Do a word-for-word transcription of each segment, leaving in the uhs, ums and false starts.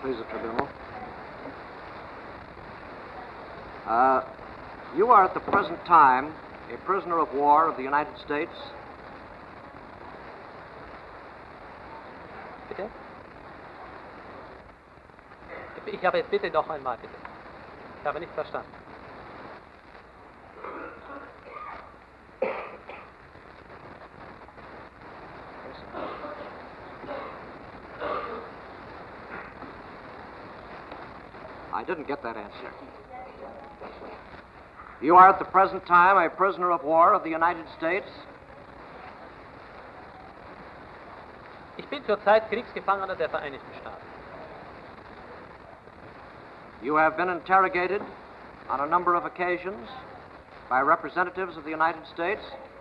please the tribunal. Uh, you are at the present time a prisoner of war of the United States. Bitte? Ich habe bitte noch einmal, bitte. Ich habe nicht verstanden. I didn't get that answer. You are at the present time a prisoner of war of the United States. Ich bin zurzeit Kriegsgefangener der Vereinigten Staaten. You have been interrogated on a number of occasions by representatives of the United States.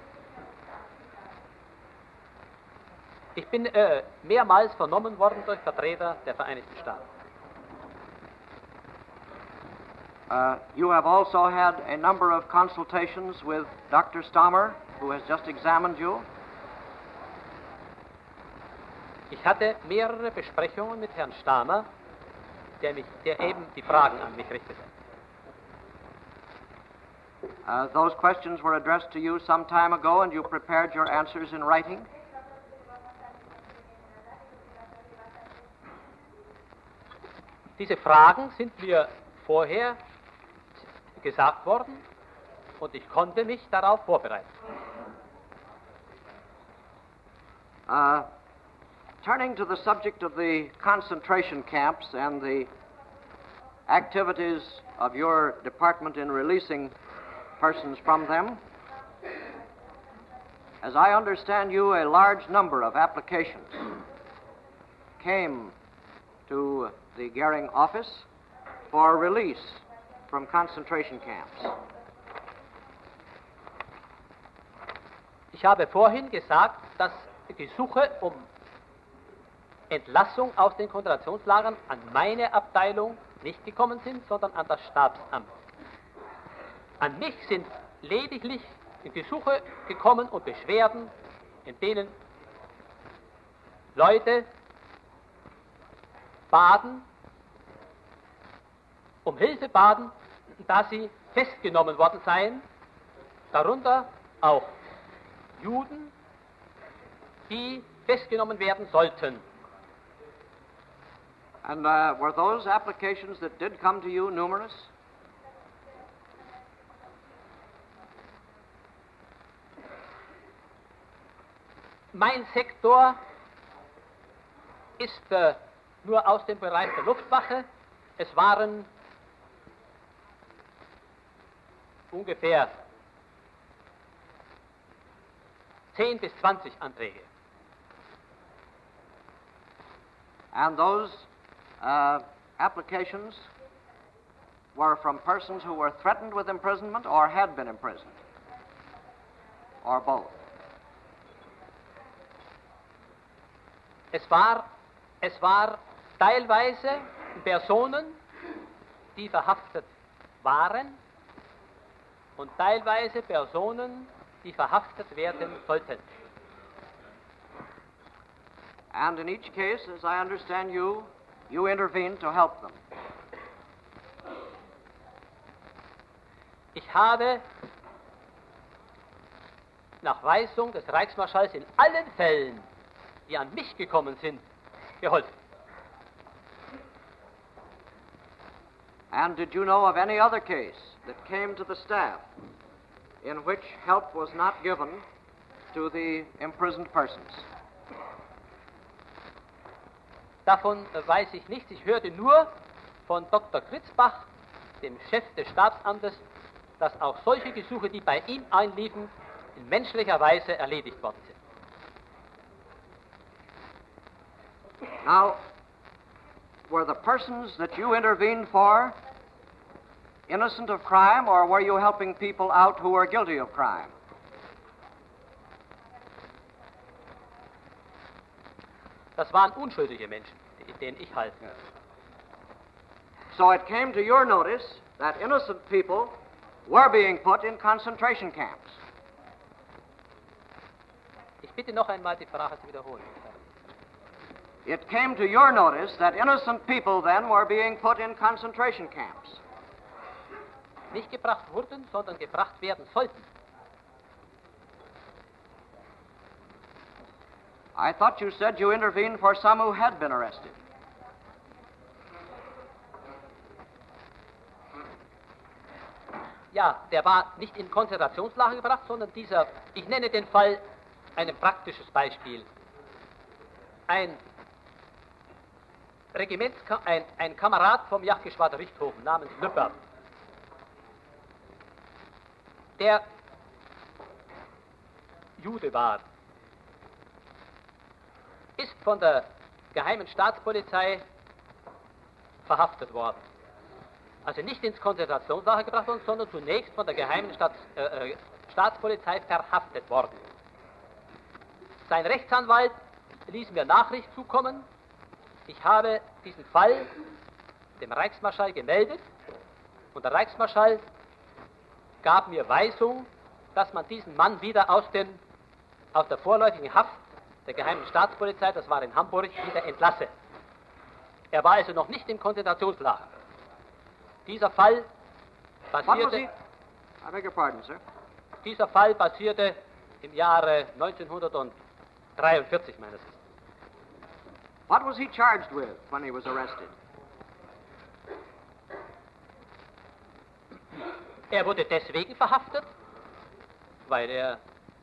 Ich bin äh, mehrmals vernommen worden durch Vertreter der Vereinigten Staaten. Uh, you have also had a number of consultations with Doctor Stammer, who has just examined you. Ich hatte mehrere Besprechungen mit Herrn Stamer, der, mich, der eben die Fragen an mich richtete. Uh, those questions were addressed to you some time ago, and you prepared your answers in writing. Diese Fragen sind mir vorher gesagt worden und ich konnte mich darauf vorbereiten. Uh, turning to the subject of the concentration camps and the activities of your department in releasing persons from them, as I understand you, a large number of applications came to the Goering office for release from concentration camps. Ich habe vorhin gesagt, dass die Gesuche um Entlassung aus den Konzentrationslagern an meine Abteilung nicht gekommen sind, sondern an das Stabsamt. An mich sind lediglich Gesuche gekommen und Beschwerden, in denen Leute baten, um Hilfe baten, da sie festgenommen worden seien, darunter auch Juden, die festgenommen werden sollten. And uh, were those applications that did come to you numerous? Mein Sektor ist äh, nur aus dem Bereich der Luftwaffe. Es waren ungefähr zehn bis zwanzig Anträge. And those uh, applications were from persons who were threatened with imprisonment or had been imprisoned, or both? Es war, es war teilweise Personen, die verhaftet waren, und teilweise Personen, die verhaftet werden sollten. And in each case, as I understand you, you intervened to help them. Ich habe nach Weisung des Reichsmarschalls in allen Fällen, die an mich gekommen sind, geholfen. And did you know of any other case that came to the staff in which help was not given to the imprisoned persons? Davon weiß ich nichts. Ich hörte nur von Doktor Kritzbach, dem Chef des Stabsamtes, dass auch solche Gesuche, die bei ihm einliefen, in menschlicher Weise erledigt worden sind. Now, were the persons that you intervened for innocent of crime, or were you helping people out who were guilty of crime? Das waren unschuldige Menschen, denen ich half. So it came to your notice that innocent people were being put in concentration camps. Ich bitte noch einmal, die Frage zu wiederholen. it came to your notice that innocent people then were being put in concentration camps. Nicht gebracht wurden, sondern gebracht werden sollten. I thought you said you intervened for some who had been arrested. Ja, der war nicht in Konzentrationslager gebracht, sondern dieser, ich nenne den Fall ein praktisches Beispiel. Ein Regiments, ein, ein Kamerad vom Jagdgeschwader Richthofen namens Lüpper, der Jude war, ist von der geheimen Staatspolizei verhaftet worden. Also nicht ins Konzentrationslager gebracht worden, sondern zunächst von der geheimen Staats, äh, Staatspolizei verhaftet worden. Sein Rechtsanwalt ließ mir Nachricht zukommen. Ich habe diesen Fall dem Reichsmarschall gemeldet und der Reichsmarschall gab mir Weisung, dass man diesen Mann wieder aus, den, aus der vorläufigen Haft der geheimen Staatspolizei, das war in Hamburg, wieder entlasse. Er war also noch nicht im Konzentrationslager. Dieser Fall basierte, I beg your pardon, sir. dieser Fall basierte im Jahre neunzehnhundertdreiundvierzig meines Wissens. What was he charged with when he was arrested? Er wurde deswegen verhaftet, weil er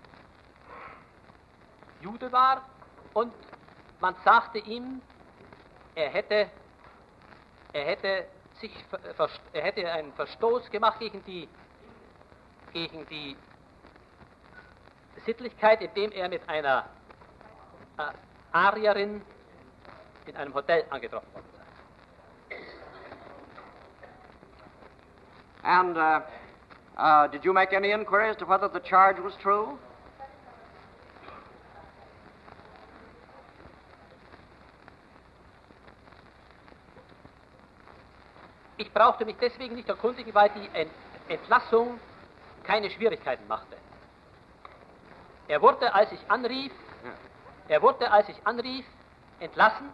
Jude war und man sagte ihm, er hätte, er hätte, sich, er hätte einen Verstoß gemacht gegen die, gegen die Sittlichkeit, indem er mit einer äh, Arierin in einem Hotel angetroffen worden sei. And uh, uh, did you make any inquiry as to whether the charge was true? Ich brauchte mich deswegen nicht erkundigen, weil die Entlassung keine Schwierigkeiten machte. Er wurde, als ich anrief, er wurde, als ich anrief, entlassen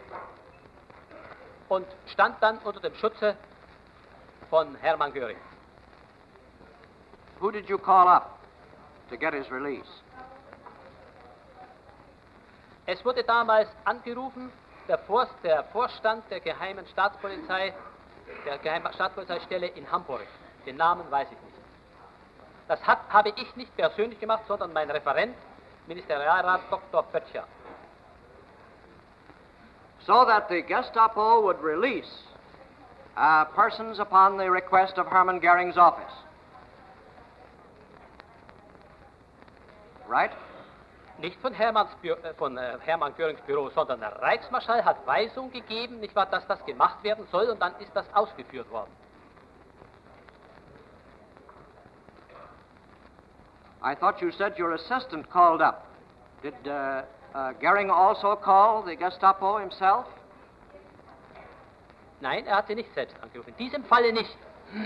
und stand dann unter dem Schutze von Hermann Göring. Who did you call up to get his release? Es wurde damals angerufen, der, Vor der Vorstand der geheimen Staatspolizei, der geheimen Staatspolizeistelle in Hamburg. Den Namen weiß ich nicht. Das hat, habe ich nicht persönlich gemacht, sondern mein Referent, Ministerialrat Doktor Böttcher. So that the Gestapo would release uh, persons upon the request of Hermann Goering's office. Right? Nicht von, Hermanns Bü äh, von äh, Hermann Görings Büro, sondern der Reichsmarschall hat Weisung gegeben, nicht wahr, dass das gemacht werden soll und dann ist das ausgeführt worden. I thought you said your assistant called up. Did uh, uh, Goering also call the Gestapo himself? Nein, er hat sie nicht selbst angerufen. In diesem Falle nicht.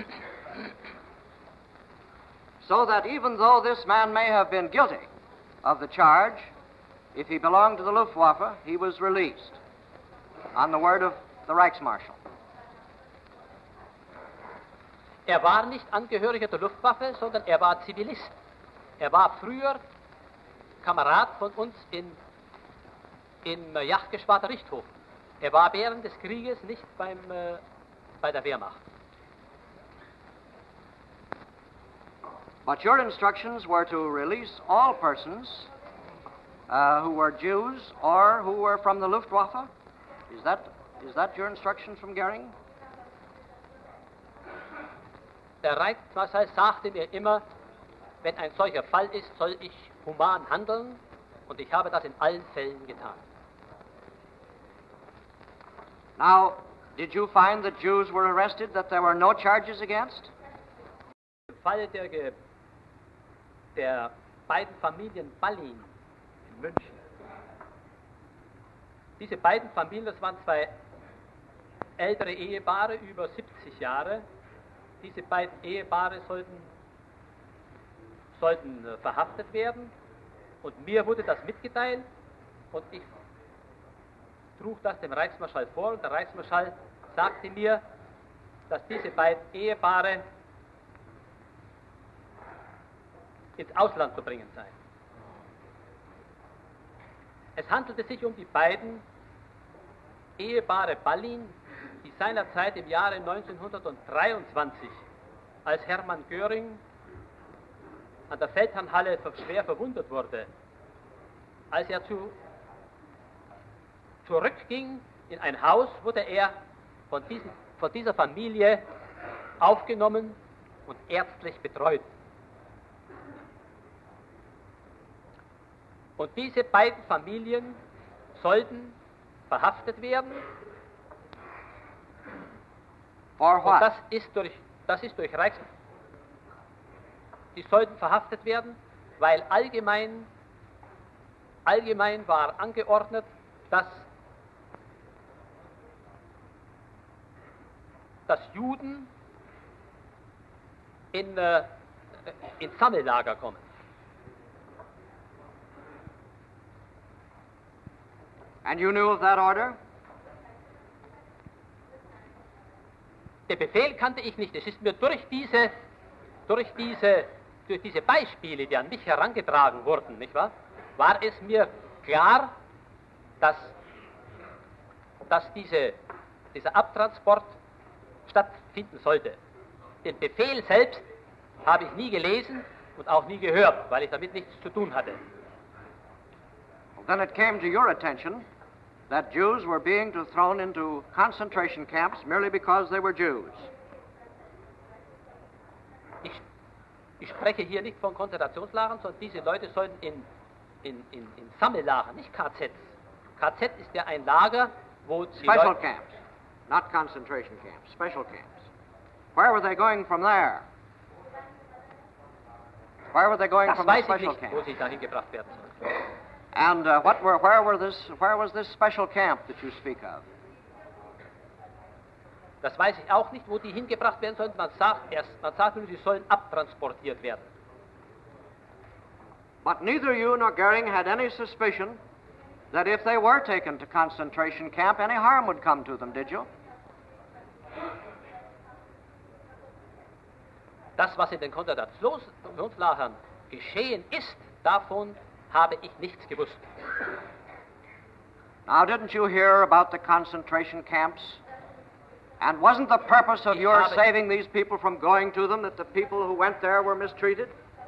So that even though this man may have been guilty of the charge, if he belonged to the Luftwaffe, he was released on the word of the Reichsmarschall. Er war nicht Angehöriger der Luftwaffe, sondern er war Zivilist. Er war früher Kamerad von uns in, im Jagdgeschwader Richthofen. Er war während des Krieges nicht beim, äh, bei der Wehrmacht. But your instructions were to release all persons uh, who were Jews or who were from the Luftwaffe? Is that, is that your instruction from Goering? Der Reichsmarschall sagte mir immer, wenn ein solcher Fall ist, soll ich human handeln und ich habe das in allen Fällen getan. Now, did you find that Jews were arrested that there were no charges against? Im Fall der, Ge der beiden Familien Ballin in München. Diese beiden Familien, das waren zwei ältere Ehepaare, über siebzig Jahre. Diese beiden Ehepaare sollten, sollten äh, verhaftet werden und mir wurde das mitgeteilt und ich trug das dem Reichsmarschall vor und der Reichsmarschall sagte mir, dass diese beiden Ehepaare ins Ausland zu bringen seien. Es handelte sich um die beiden Ehepaare Ballin, die seinerzeit im Jahre neunzehnhundertdreiundzwanzig, als Hermann Göring an der Feldherrnhalle schwer verwundet wurde, als er zu, zurückging in ein Haus, wurde er von, diesen, von dieser Familie aufgenommen und ärztlich betreut. Und diese beiden Familien sollten verhaftet werden. For what? Und das ist durch, das ist durch Reichs... Die sollten verhaftet werden, weil allgemein, allgemein war angeordnet, dass, dass Juden in, äh, in Sammellager kommen. And you knew of that order? Der Befehl kannte ich nicht. Es ist mir durch diese, durch diese, durch diese Beispiele, die an mich herangetragen wurden, nicht wahr, war es mir klar, dass, dass diese, dieser Abtransport stattfinden sollte. Den Befehl selbst habe ich nie gelesen und auch nie gehört, weil ich damit nichts zu tun hatte. Well, then it came to your attention that Jews were being thrown into concentration camps merely because they were Jews. Ich, ich spreche hier nicht von Konzentrationslagern, sondern diese Leute sollten in, in, in, in Sammellagern, nicht K Zs. K Z ist ja ein Lager, wo die Special Leute... camps, not concentration camps, special camps. Where were they going from there? Where were they going Das from the weiß ich special nicht, wo camp? sie dahin gebracht werden sollen. And uh, what were, where were this? Where was this special camp that you speak of? Das weiß ich auch nicht, wo die hingebracht werden sollen. Man sagt erst, man sagt nur, sie sollen abtransportiert werden. But neither you nor Goering had any suspicion that if they were taken to concentration camp, any harm would come to them, did you? Das, was in den Konzentrationslagern geschehen ist, davon habe ich nichts gewusst. Now, didn't you hear about the concentration camps? And wasn't the purpose of Ich your habe- saving these people from going to them that the people who went there were mistreated?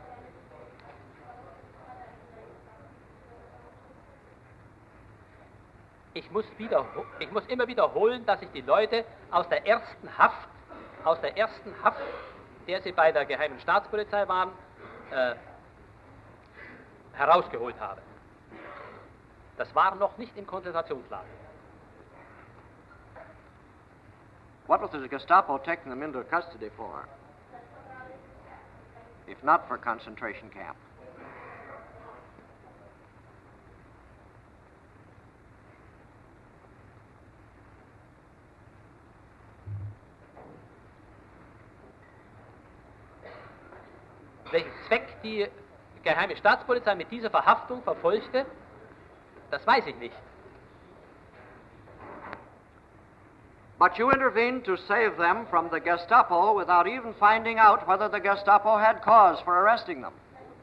Ich muss, wiederho- ich muss immer wiederholen, dass ich die Leute aus der ersten Haft, aus der ersten Haft, der sie bei der Geheimen Staatspolizei waren, äh, herausgeholt habe. Das war noch nicht im Konzentrationslager. What was the Gestapo taking them into custody for? If not for concentration camp. Welchen Zweck die Geheime Staatspolizei mit dieser Verhaftung verfolgte, das weiß ich nicht. But you intervened to save them from the Gestapo without even finding out whether the Gestapo had cause for arresting them.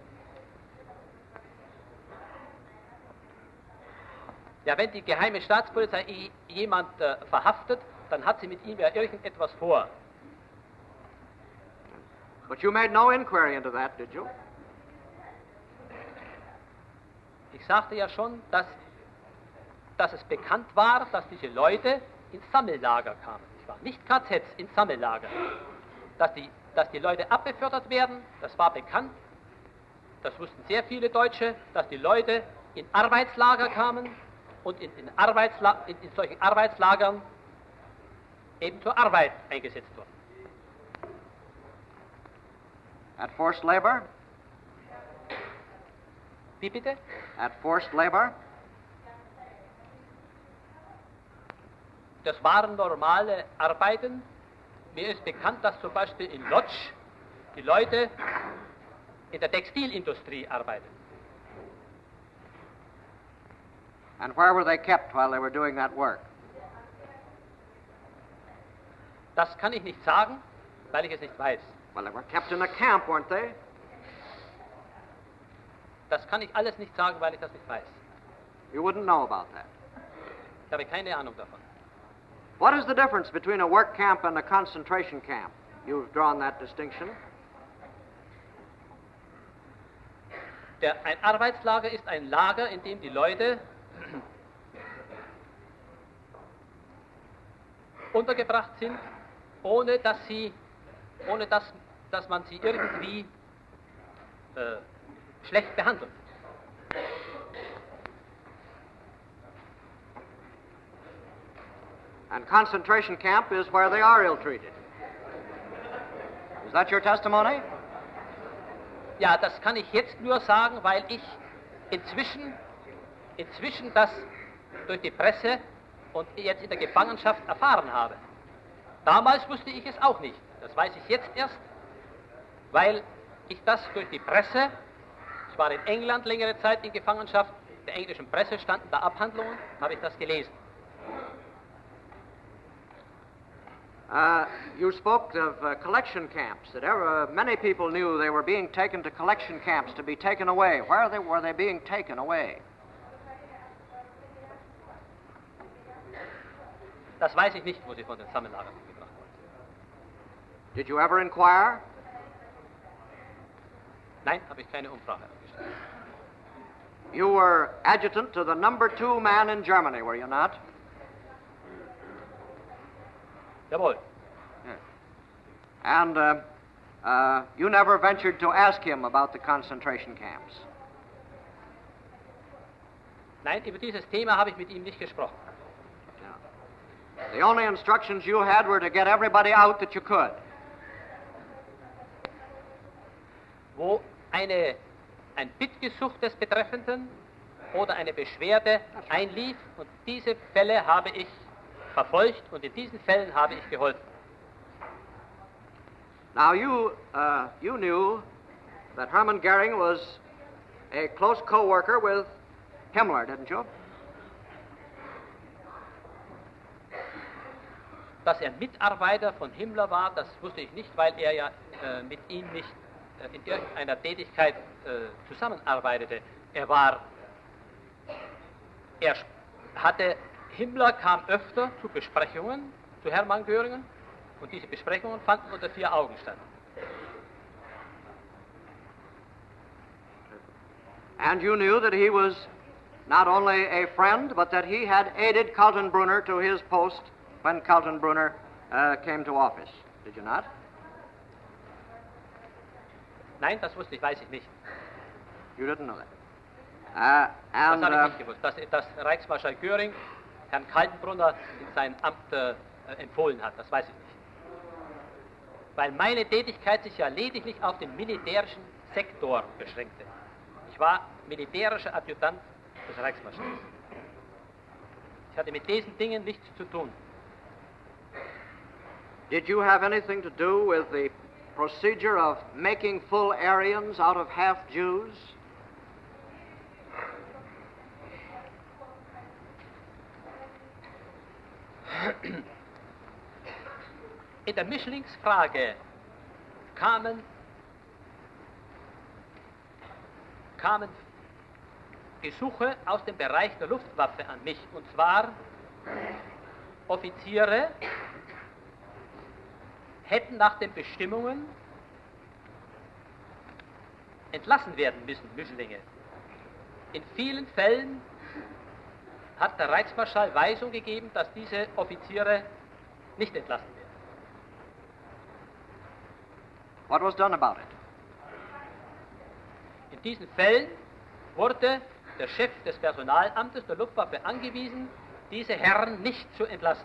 Ja, wenn die Geheime Staatspolizei i- jemand äh, verhaftet, dann hat sie mit ihm ja irgendetwas vor. But you made no inquiry into that, did you? Ich sagte ja schon, dass, dass es bekannt war, dass diese Leute ins Sammellager kamen. Ich war nicht K Zs, ins Sammellager. Dass die, dass die Leute abbefördert werden, das war bekannt. Das wussten sehr viele Deutsche, dass die Leute in Arbeitslager kamen und in, in, Arbeitsla in, in solchen Arbeitslagern eben zur Arbeit eingesetzt wurden. At forced labor? Wie bitte? At forced labor? Das waren normale Arbeiten. Mir ist bekannt, dass zum Beispiel in Lodz die Leute in der Textilindustrie arbeiten. And where were they kept while they were doing that work? Das kann ich nicht sagen, weil ich es nicht weiß. Well, they were kept in a camp, weren't they? Das kann ich alles nicht sagen, weil ich das nicht weiß. You wouldn't know about that. Ich habe keine Ahnung davon. What is the difference between a work camp and a concentration camp? You've drawn that distinction. Der, ein Arbeitslager ist ein Lager, in dem die Leute untergebracht sind, ohne dass sie, ohne dass, dass man sie irgendwie äh, schlecht behandelt. And concentration camp is where they are ill-treated. Is that your testimony? Ja, das kann ich jetzt nur sagen, weil ich inzwischen, inzwischen das durch die Presse und jetzt in der Gefangenschaft erfahren habe. Damals wusste ich es auch nicht. Das weiß ich jetzt erst, weil ich das durch die Presse, ich war in England längere Zeit in Gefangenschaft, der englischen Presse standen da Abhandlungen, habe ich das gelesen. Uh, you spoke of uh, collection camps, that ever, uh, many people knew they were being taken to collection camps to be taken away. Where they, were they being taken away? Das weiß ich nicht, wo sie von den Sammellagern gebracht wurden. Did you ever inquire? Nein, habe ich keine Umfrage angestellt. You were adjutant to the number two man in Germany, were you not? Jawohl. Yeah. And uh, uh, you never ventured to ask him about the concentration camps? Nein, über dieses Thema habe ich mit ihm nicht gesprochen. No. The only instructions you had were to get everybody out that you could. Wo eine, ein Bittgesuch des Betreffenden oder eine Beschwerde einlief, und diese Fälle habe ich verfolgt und in diesen Fällen habe ich geholfen. Now you, uh, you knew that Hermann Goering was a close co-worker with Himmler, didn't you? Dass er Mitarbeiter von Himmler war, das wusste ich nicht, weil er ja äh, mit ihm nicht äh, in irgendeiner Tätigkeit äh, zusammenarbeitete. Er war, er hatte, Himmler kam öfter zu Besprechungen zu Hermann Göringen, und diese Besprechungen fanden unter vier Augen statt. And you knew that he was not only a friend, but that he had aided Kaltenbrunner to his post when Kaltenbrunner uh, came to office. Did you not? Nein, das wusste ich, weiß ich nicht. You didn't know that. Uh, and, das habe ich uh, nicht gewusst, dass, dass Reichsmarschall Göring Herrn Kaltenbrunner in sein Amt äh, empfohlen hat, das weiß ich nicht. Weil meine Tätigkeit sich ja lediglich auf den militärischen Sektor beschränkte. Ich war militärischer Adjutant des Reichsmarschalls. Ich hatte mit diesen Dingen nichts zu tun. Did you have anything to do with the procedure of making full Aryans out of half Jews? In der Mischlingsfrage kamen, kamen Gesuche aus dem Bereich der Luftwaffe an mich, und zwar Offiziere hätten nach den Bestimmungen entlassen werden müssen, Mischlinge. In vielen Fällen hat der Reichsmarschall Weisung gegeben, dass diese Offiziere nicht entlassen werden. What was done about it? In diesen Fällen wurde der Chef des Personalamtes der Luftwaffe angewiesen, diese Herren nicht zu entlassen.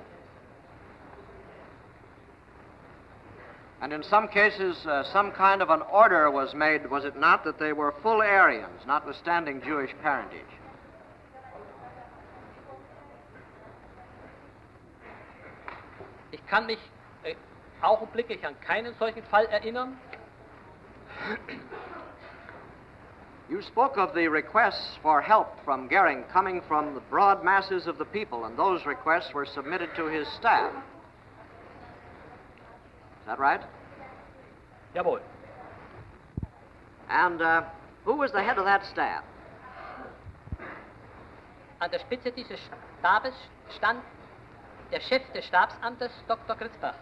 And in some cases, uh, some kind of an order was made, was it not, that they were full Aryans, notwithstanding Jewish parentage? Ich kann mich äh, augenblicklich an keinen solchen Fall erinnern. You spoke of the requests for help from Goering coming from the broad masses of the people, and those requests were submitted to his staff. Is that right? Jawohl. And uh, who was the head of that staff? An der Spitze dieses Stabes stand der Chef des Stabsamtes, Doktor Gritzbach.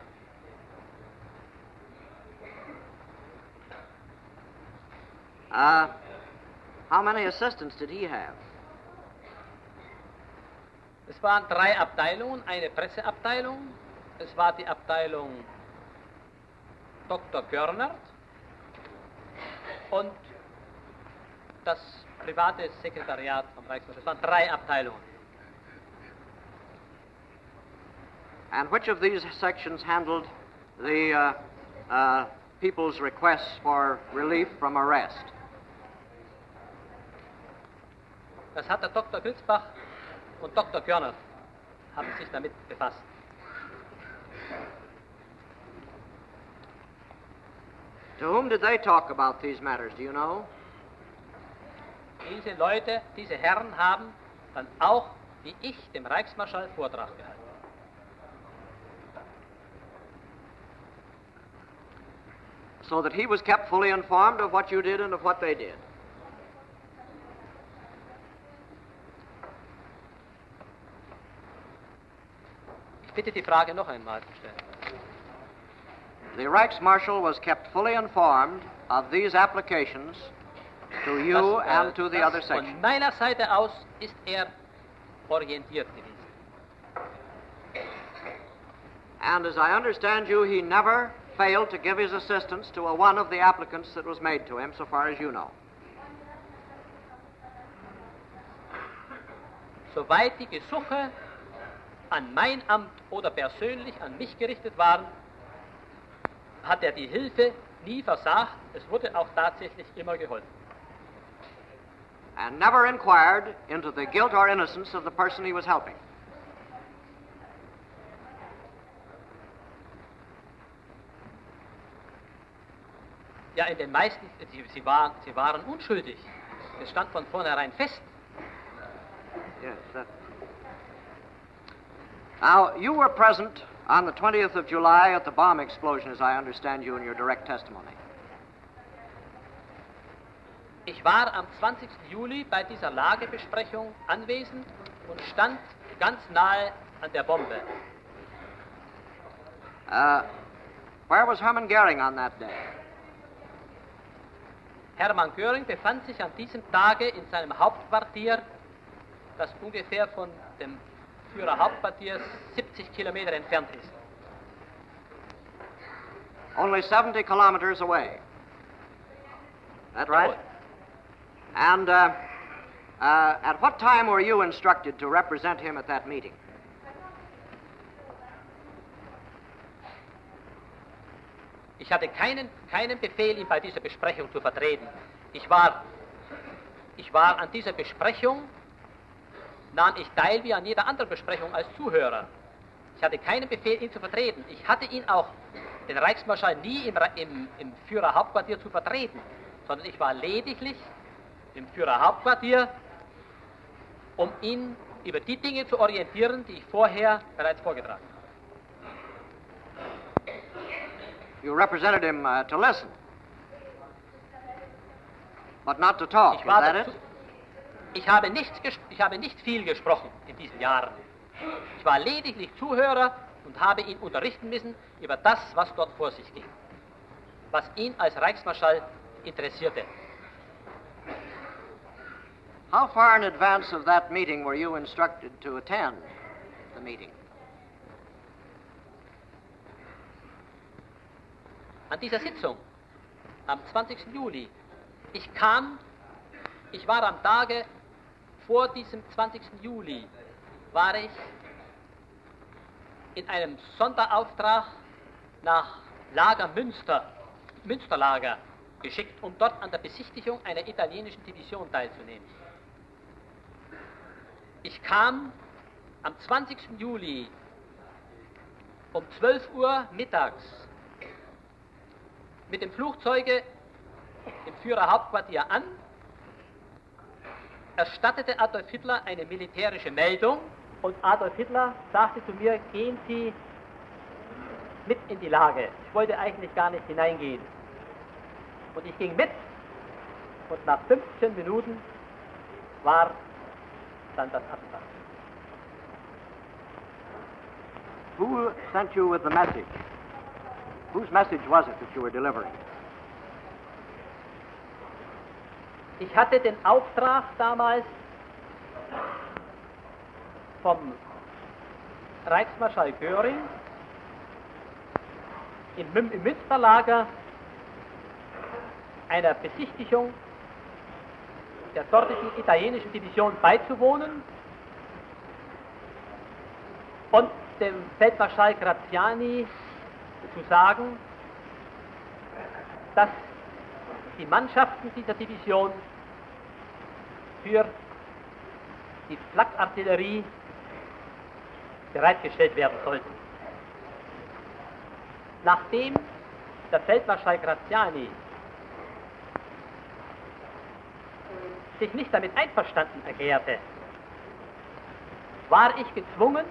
Uh, how many assistants did he have? Es waren drei Abteilungen, eine Presseabteilung, es war die Abteilung Doktor Görnert und das private Sekretariat vom Reichsmarschall. Es waren drei Abteilungen. And which of these sections handled the uh, uh, people's requests for relief from arrest? Das hat der Doktor Gritzbach und Doktor Görnert haben sich damit befasst. To whom did they talk about these matters, do you know? Diese Leute, diese Herren haben dann auch, wie ich, dem Reichsmarschall Vortrag gehalten. So that he was kept fully informed of what you did and of what they did. Ich bitte die Frage noch einmal zu stellen. The Reichsmarshal was kept fully informed of these applications to you Das, äh, and to the das other section. Von meiner Seite aus ist er orientiert gewesen. And as I understand you, he never failed to give his assistance to a one of the applicants that was made to him, so far as you know. Soweit die Gesuche an mein Amt oder persönlich an mich gerichtet waren, hat er die Hilfe nie versagt. Es wurde auch tatsächlich immer geholfen. And never inquired into the guilt or innocence of the person he was helping. Ja, in den meisten, sie, sie, waren, sie waren unschuldig. Das stand von vornherein fest. Yes. That... Now, you were present on the twentieth of July at the bomb explosion, as I understand you in your direct testimony. Ich war am zwanzigsten Juli bei dieser Lagebesprechung anwesend und stand ganz nahe an der Bombe. Uh, where was Hermann Goering on that day? Hermann Göring befand sich an diesem Tage in seinem Hauptquartier, das ungefähr von dem Führerhauptquartier siebzig Kilometer entfernt ist. Only seventy kilometers away. That right? And uh, uh, at what time were you instructed to represent him at that meeting? Ich hatte keinen, keinen Befehl, ihn bei dieser Besprechung zu vertreten. Ich war, ich war an dieser Besprechung, nahm ich teil wie an jeder anderen Besprechung als Zuhörer. Ich hatte keinen Befehl, ihn zu vertreten. Ich hatte ihn auch, den Reichsmarschall, nie im, im, im Führerhauptquartier zu vertreten, sondern ich war lediglich im Führerhauptquartier, um ihn über die Dinge zu orientieren, die ich vorher bereits vorgetragen habe. You represented him uh, to listen, but not to talk. Ich, war Is that dazu, it? ich, habe nichts ich habe nicht viel gesprochen in diesen Jahren. Ich war lediglich Zuhörer und habe ihn unterrichten müssen über das, was dort vor sich ging, was ihn als Reichsmarschall interessierte. How far in advance of that meeting were you instructed to attend the meeting? An dieser Sitzung am zwanzigsten Juli, ich kam, ich war am Tage vor diesem zwanzigsten Juli, war ich in einem Sonderauftrag nach Lager Münster, Münsterlager geschickt, um dort an der Besichtigung einer italienischen Division teilzunehmen. Ich kam am zwanzigsten Juli um zwölf Uhr mittags mit dem Flugzeuge im Führerhauptquartier an erstattete Adolf Hitler eine militärische Meldung und Adolf Hitler sagte zu mir, gehen Sie mit in die Lage. Ich wollte eigentlich gar nicht hineingehen. Und ich ging mit und nach fünfzehn Minuten war dann das Attentat. Who sent you with the message? Whose message was it that you were delivering? Ich hatte den Auftrag damals vom Reichsmarschall Göring im, Mün- im Münsterlager einer Besichtigung der dortigen italienischen Division beizuwohnen und dem Feldmarschall Graziani zu sagen, dass die Mannschaften dieser Division für die Flakartillerie bereitgestellt werden sollten. Nachdem der Feldmarschall Graziani sich nicht damit einverstanden erklärte, war ich gezwungen,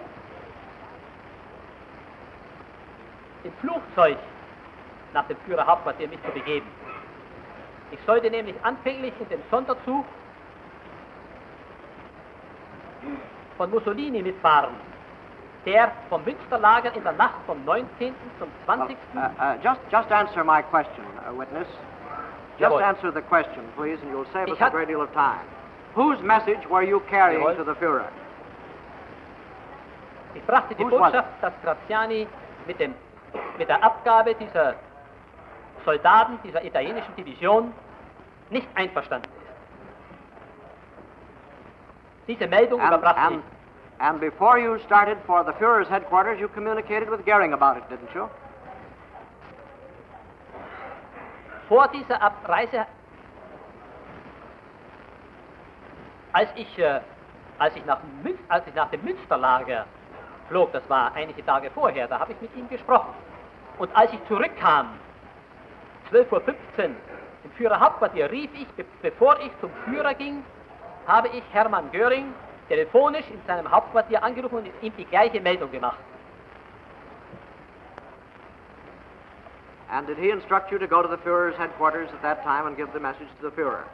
im Flugzeug nach dem Führerhauptquartier mich zu begeben. Ich sollte nämlich anfänglich in den Sonderzug von Mussolini mitfahren, der vom Münsterlager in der Nacht vom neunzehnten zum zwanzigsten Well, uh, uh, just, just answer my question, uh, witness. Just Jawohl. answer the question, please, and you'll save Ich us a hat- great deal of time. Whose message were you carrying Jawohl. to the Führer? Ich brachte die Whose was Botschaft, dass Graziani mit, dem, mit der Abgabe dieser Soldaten, dieser italienischen Division, nicht einverstanden ist. Diese Meldung And, überbrachte and, ich. and before you started for the Führer's headquarters, you communicated with Goering about it, didn't you? Vor dieser Abreise, als ich, äh, als ich, nach, Mün als ich nach dem Münsterlager flog, das war einige Tage vorher, da habe ich mit ihm gesprochen. Und als ich zurückkam, zwölf Uhr fünfzehn im Führerhauptquartier, rief ich, be bevor ich zum Führer ging, habe ich Hermann Göring telefonisch in seinem Hauptquartier angerufen und ihm die gleiche Meldung gemacht. And did he instruct you to go to the Führer's headquarters at that time and give the message to the Führer?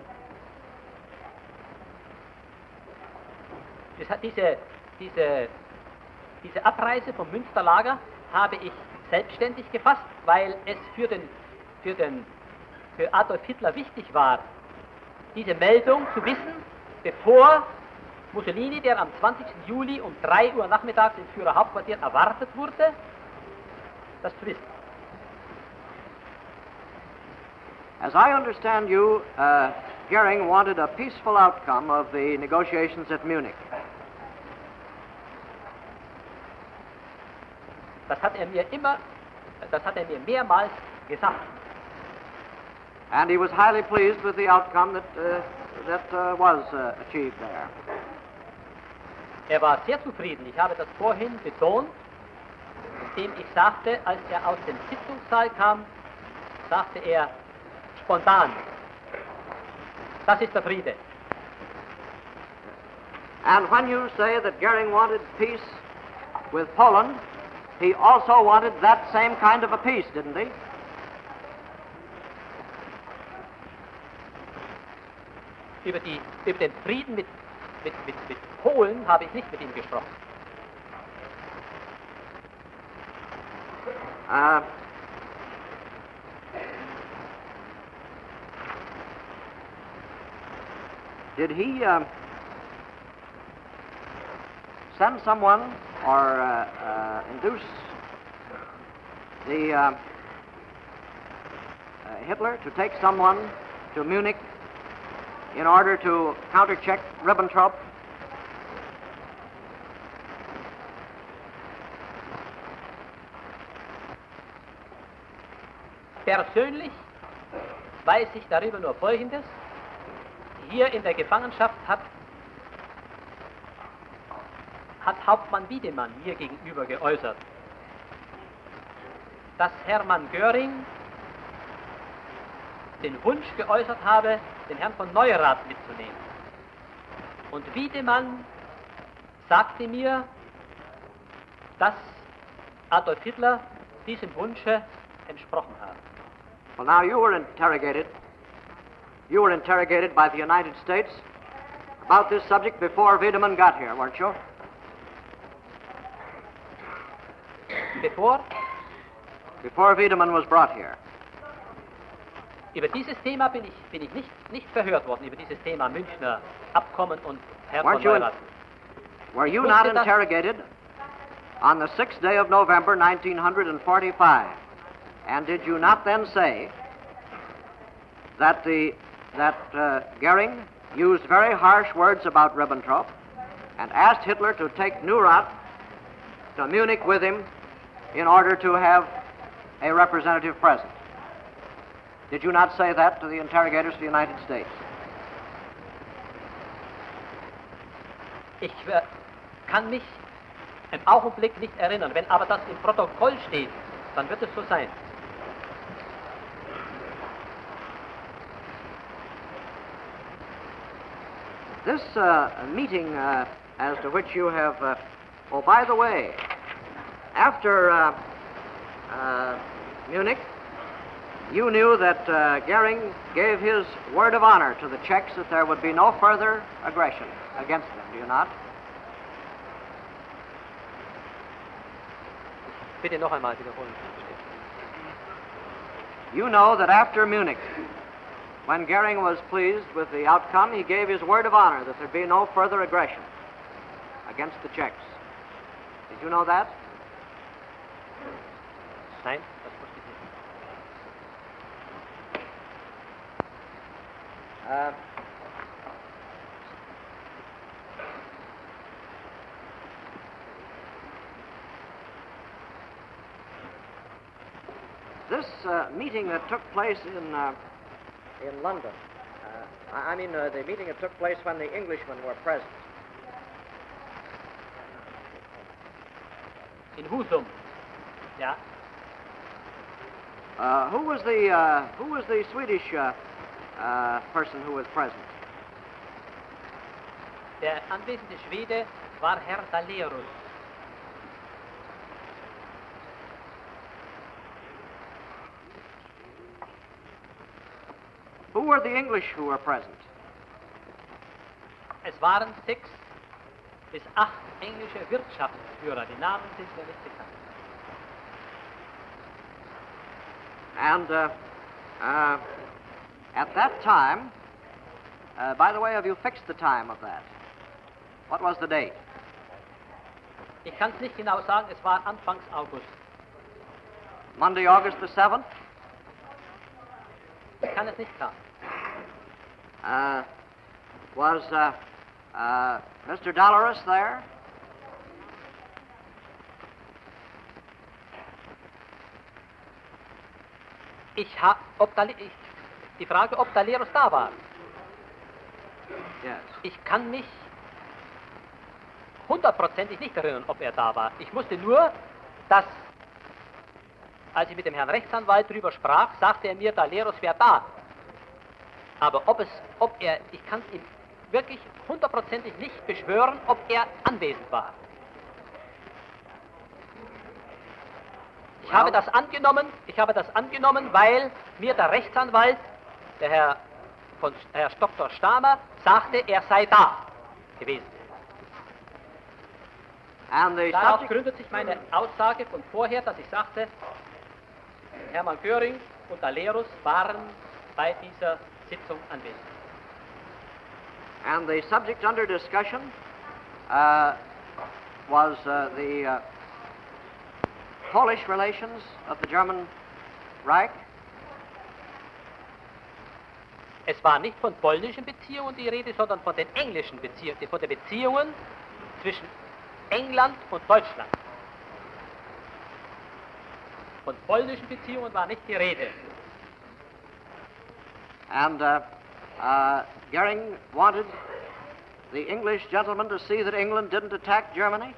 Das hat diese, diese, diese Abreise vom Münsterlager habe ich selbstständig gefasst, weil es für, den, für, den, für Adolf Hitler wichtig war, diese Meldung zu wissen, bevor Mussolini, der am zwanzigsten Juli um drei Uhr nachmittags im Führerhauptquartier erwartet wurde, das zu wissen. As I understand you, uh, Goering wanted a peaceful outcome of the negotiations at Munich. Das hat er mir immer, das hat er mir mehrmals gesagt. And he was highly pleased with the outcome that, uh, that uh, was uh, achieved there. Er war sehr zufrieden. Ich habe das vorhin betont, indem ich sagte, als er aus dem Sitzungssaal kam, sagte er spontan, das ist der Friede. And when you say that Goering wanted peace with Poland, he also wanted that same kind of a peace, didn't he? Über, die, über den Frieden mit, mit, mit, mit Polen habe ich nicht mit ihm gesprochen. Uh, did he uh, send someone or uh, uh, induce the uh, uh, Hitler to take someone to Munich in order to countercheck Ribbentrop? Persönlich weiß ich darüber nur Folgendes. Hier in der Gefangenschaft hat, hat Hauptmann Wiedemann mir gegenüber geäußert, dass Hermann Göring den Wunsch geäußert habe, den Herrn von Neurath mitzunehmen. Und Wiedemann sagte mir, dass Adolf Hitler diesem Wunsche entsprochen habe. Well, now you were interrogated. You were interrogated by the United States about this subject before Wiedemann got here, weren't you? Bevor Before Wiedemann was brought here. über dieses Thema bin ich, bin ich nicht, nicht verhört worden, über dieses Thema Münchner Abkommen und Herrn Weren't von you in- Neurath. Were you Wusste not das- interrogated on the sixth day of November, nineteen forty-five? And did you not then say that the that uh, Goering used very harsh words about Ribbentrop and asked Hitler to take Neurath to Munich with him in order to have a representative present? Did you not say that to the interrogators of the United States? Ich äh, kann mich im Augenblick nicht erinnern. Wenn aber das im Protokoll steht, dann wird es so sein. This uh, meeting uh, as to which you have, uh, oh, by the way, after uh, uh, Munich, you knew that uh, Goering gave his word of honor to the Czechs that there would be no further aggression against them, do you not? Bitte noch einmal wiederholen. You know that after Munich, when Goering was pleased with the outcome, he gave his word of honor that there'd be no further aggression against the Czechs. Did you know that? Nein, das wusste ich nicht. Uh, this uh, meeting that took place in uh, in London, uh, I I mean uh, the meeting that took place when the Englishmen were present. In Husum. Ja. Uh, who was the uh, who was the Swedish uh, uh, person who was present? Der anwesende Schwede war Herr Dalerus. Who were the English who were present? Es waren sechs bis acht englische Wirtschaftsführer. Die Namen sind mir nicht bekannt. And uh, uh, at that time, uh, by the way, have you fixed the time of that? What was the date? Ich kann es nicht genau sagen, es war Anfangs August. Monday, August the seventh? Ich kann es nicht sagen. Uh, was uh, uh, Mister Dolores there? Ich ha, ob Dale, ich, die Frage, ob Dalerus da war. Yes. Ich kann mich hundertprozentig nicht erinnern, ob er da war. Ich wusste nur, dass, als ich mit dem Herrn Rechtsanwalt darüber sprach, sagte er mir, Dalerus wäre da. Aber ob es, ob er, ich kann es ihm wirklich hundertprozentig nicht beschwören, ob er anwesend war. Ich habe das angenommen, ich habe das angenommen, weil mir der Rechtsanwalt, der Herr, von, Herr Doktor Stamer, sagte, er sei da gewesen. And the Darauf subject, gründet sich meine Aussage von vorher, dass ich sagte, Hermann Göring und Dalerus waren bei dieser Sitzung anwesend. and the subject under discussion uh, was uh, the uh, Polish relations of the German Reich. Es war nicht von polnischen Beziehungen die Rede, sondern von den englischen Beziehungen, von den Beziehungen zwischen England und Deutschland. Von polnischen Beziehungen war nicht die Rede. And uh, uh, Goering wanted the English gentlemen to see that England didn't attack Germany.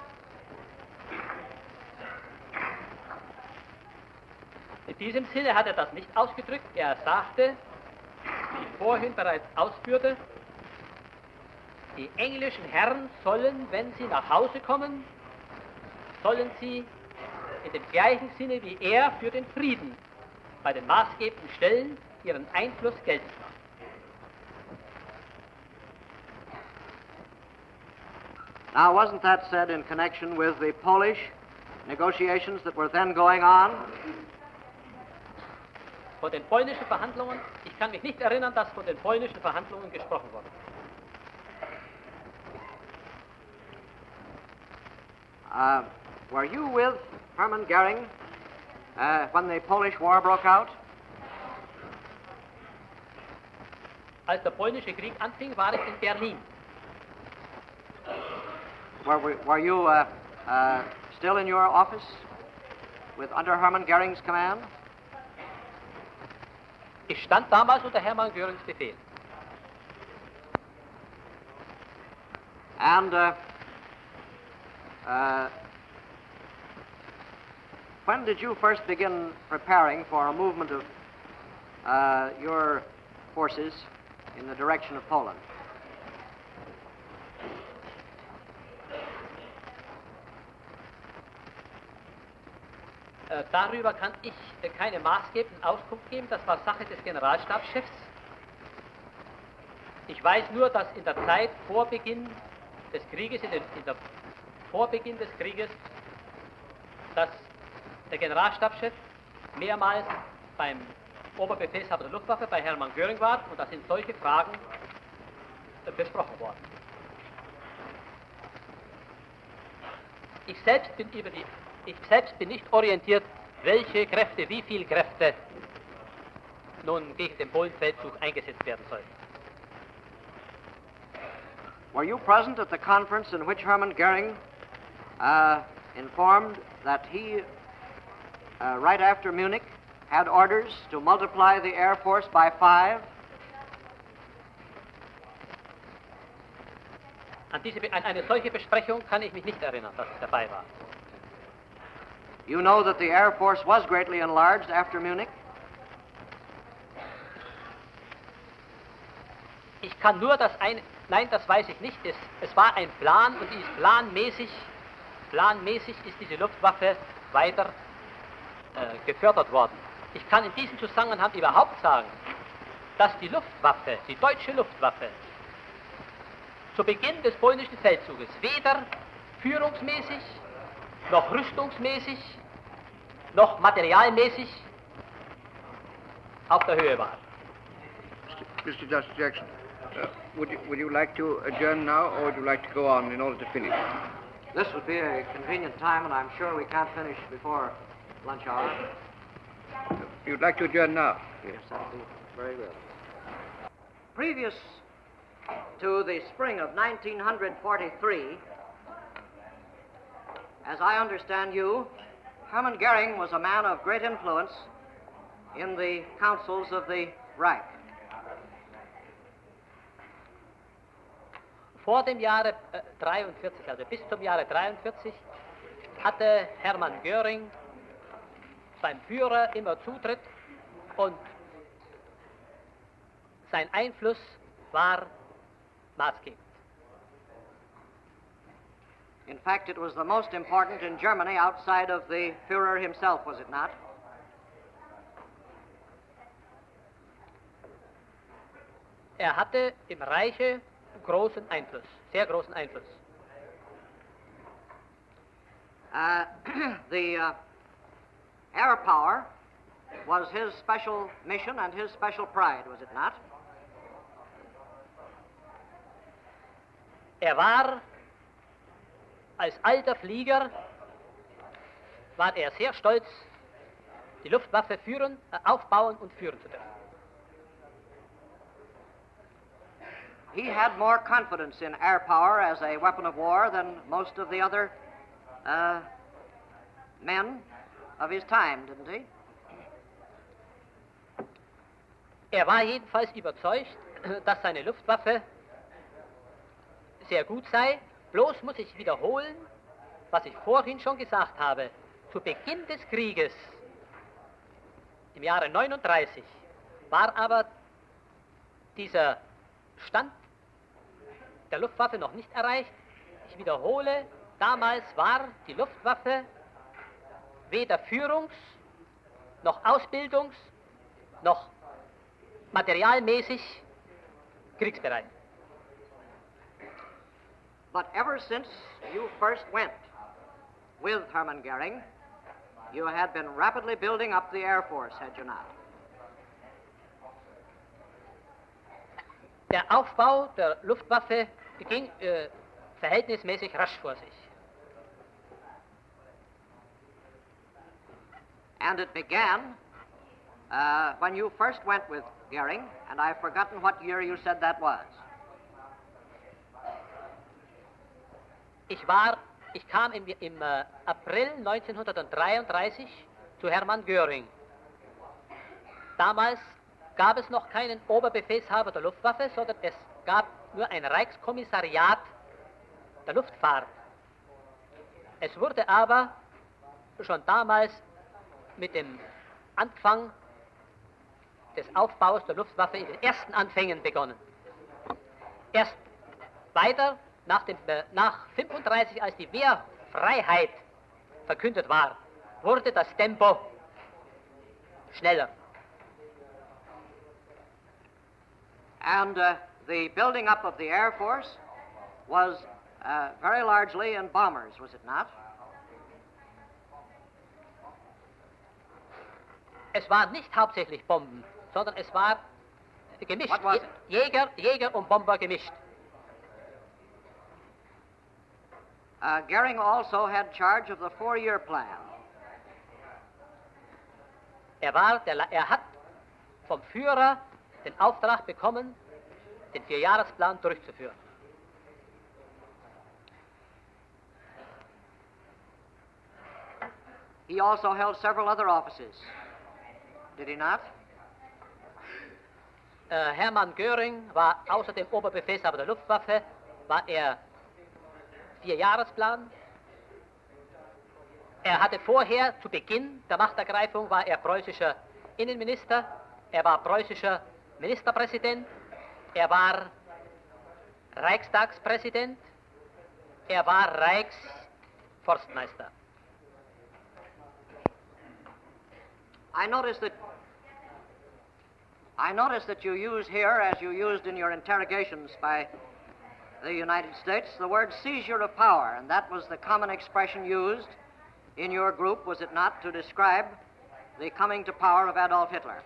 In diesem Sinne hat er das nicht ausgedrückt. Er sagte, wie ich vorhin bereits ausführte, Die englischen Herren sollen, wenn sie nach Hause kommen, sollen sie in dem gleichen Sinne wie er für den Frieden bei den maßgebenden Stellen ihren Einfluss geltend machen. Now, wasn't that said in connection with the Polish negotiations that were then going on? Von den polnischen Verhandlungen, ich kann mich nicht erinnern, dass von den polnischen Verhandlungen gesprochen wurde. Uh, were you with Hermann Goering uh, when the Polish War broke out? Als der polnische Krieg anfing, war ich in Berlin. Were, were, were you uh, uh, still in your office with under Hermann Goering's command? Ich stand damals unter Hermann Görings Befehl. And uh, uh, when did you first begin preparing for a movement of uh, your forces in the direction of Poland? Äh, darüber kann ich äh, keine maßgebenden Auskunft geben, das war Sache des Generalstabschefs. Ich weiß nur, dass in der Zeit vor Beginn des Krieges, in, den, in der Vorbeginn des Krieges, dass der Generalstabschef mehrmals beim Oberbefehlshaber der Luftwaffe, bei Hermann Göring war, und da sind solche Fragen äh, besprochen worden. Ich selbst bin über die Ich selbst bin nicht orientiert, welche Kräfte, wie viele Kräfte nun gegen den Polenfeldzug eingesetzt werden sollen. Were you present at the conference in which Hermann Goering uh, informed that he, uh, right after Munich, had orders to multiply the Air Force by five? An, diese, an eine solche Besprechung kann ich mich nicht erinnern, dass ich dabei war. You know that the Air Force was greatly enlarged after Munich? Ich kann nur das ein... Nein, das weiß ich nicht. Es, es war ein Plan und ist planmäßig, planmäßig ist diese Luftwaffe weiter äh, gefördert worden. Ich kann in diesem Zusammenhang überhaupt sagen, dass die Luftwaffe, die deutsche Luftwaffe, zu Beginn des polnischen Feldzuges weder führungsmäßig, noch rüstungsmäßig, noch materialmäßig auf der Höhe war. Mister Justice Jackson, uh, would, you, would you like to adjourn now, or would you like to go on in order to finish? This would be a convenient time, and I'm sure we can't finish before lunch hour. You'd like to adjourn now? Yes, that'll be very good. Previous to the spring of nineteen forty-three, as I understand you, Hermann Goering was a man of great influence in the councils of the Reich. Vor dem Jahre äh, dreiundvierzig, also bis zum Jahre dreiundvierzig, hatte Hermann Göring beim Führer immer Zutritt und sein Einfluss war maßgebend. In fact, it was the most important in Germany outside of the Führer himself, was it not? Er hatte im Reiche großen Einfluss, sehr großen Einfluss. Uh, the uh, air power was his special mission and his special pride, was it not? Er war als alter Flieger, war er sehr stolz, die Luftwaffe führen, äh, aufbauen und führen zu dürfen. He had more confidence in air power as a weapon of war than most of the other uh, men of his time, didn't he? Er war jedenfalls überzeugt, dass seine Luftwaffe sehr gut sei. Bloß muss ich wiederholen, was ich vorhin schon gesagt habe. Zu Beginn des Krieges, im Jahre neununddreißig, war aber dieser Stand der Luftwaffe noch nicht erreicht. Ich wiederhole, damals war die Luftwaffe weder Führungs-, noch Ausbildungs-, noch materialmäßig kriegsbereit. But ever since you first went with Hermann Goering, you had been rapidly building up the Air Force, had you not? Der Aufbau der Luftwaffe ging äh, verhältnismäßig rasch vor sich. And it began uh, when you first went with Goering, and I've forgotten what year you said that was. Ich war, ich kam im, im äh, April neunzehnhundertdreiunddreißig zu Hermann Göring. Damals gab es noch keinen Oberbefehlshaber der Luftwaffe, sondern es gab nur ein Reichskommissariat der Luftfahrt. Es wurde aber schon damals mit dem Anfang des Aufbaus der Luftwaffe in den ersten Anfängen begonnen. Erst weiter nach, dem, äh, nach fünfunddreißig, als die Wehrfreiheit verkündet war, wurde das Tempo schneller. And uh, the building up of the Air Force was uh, very largely in bombers, was it not? Es waren nicht hauptsächlich Bomben, sondern es war gemischt. What was it? Jäger, Jäger und Bomber gemischt. Uh, Goering also had charge of the four-year plan. Er, war der, er hat vom Führer den Auftrag bekommen, den Vierjahresplan durchzuführen. He also held several other offices, did he not? Äh, Hermann Göring war außerdem Oberbefehlshaber der Luftwaffe, war er Vierjahresplan. Er hatte vorher, zu Beginn der Machtergreifung, war er preußischer Innenminister, er war preußischer Ministerpräsident, er war Reichstagspräsident, er war Reichsforstmeister. I notice that I notice that you use here, as you used in your interrogations by the United States, the word seizure of power, and that was the common expression used in your group, was it not, to describe the coming to power of Adolf Hitler?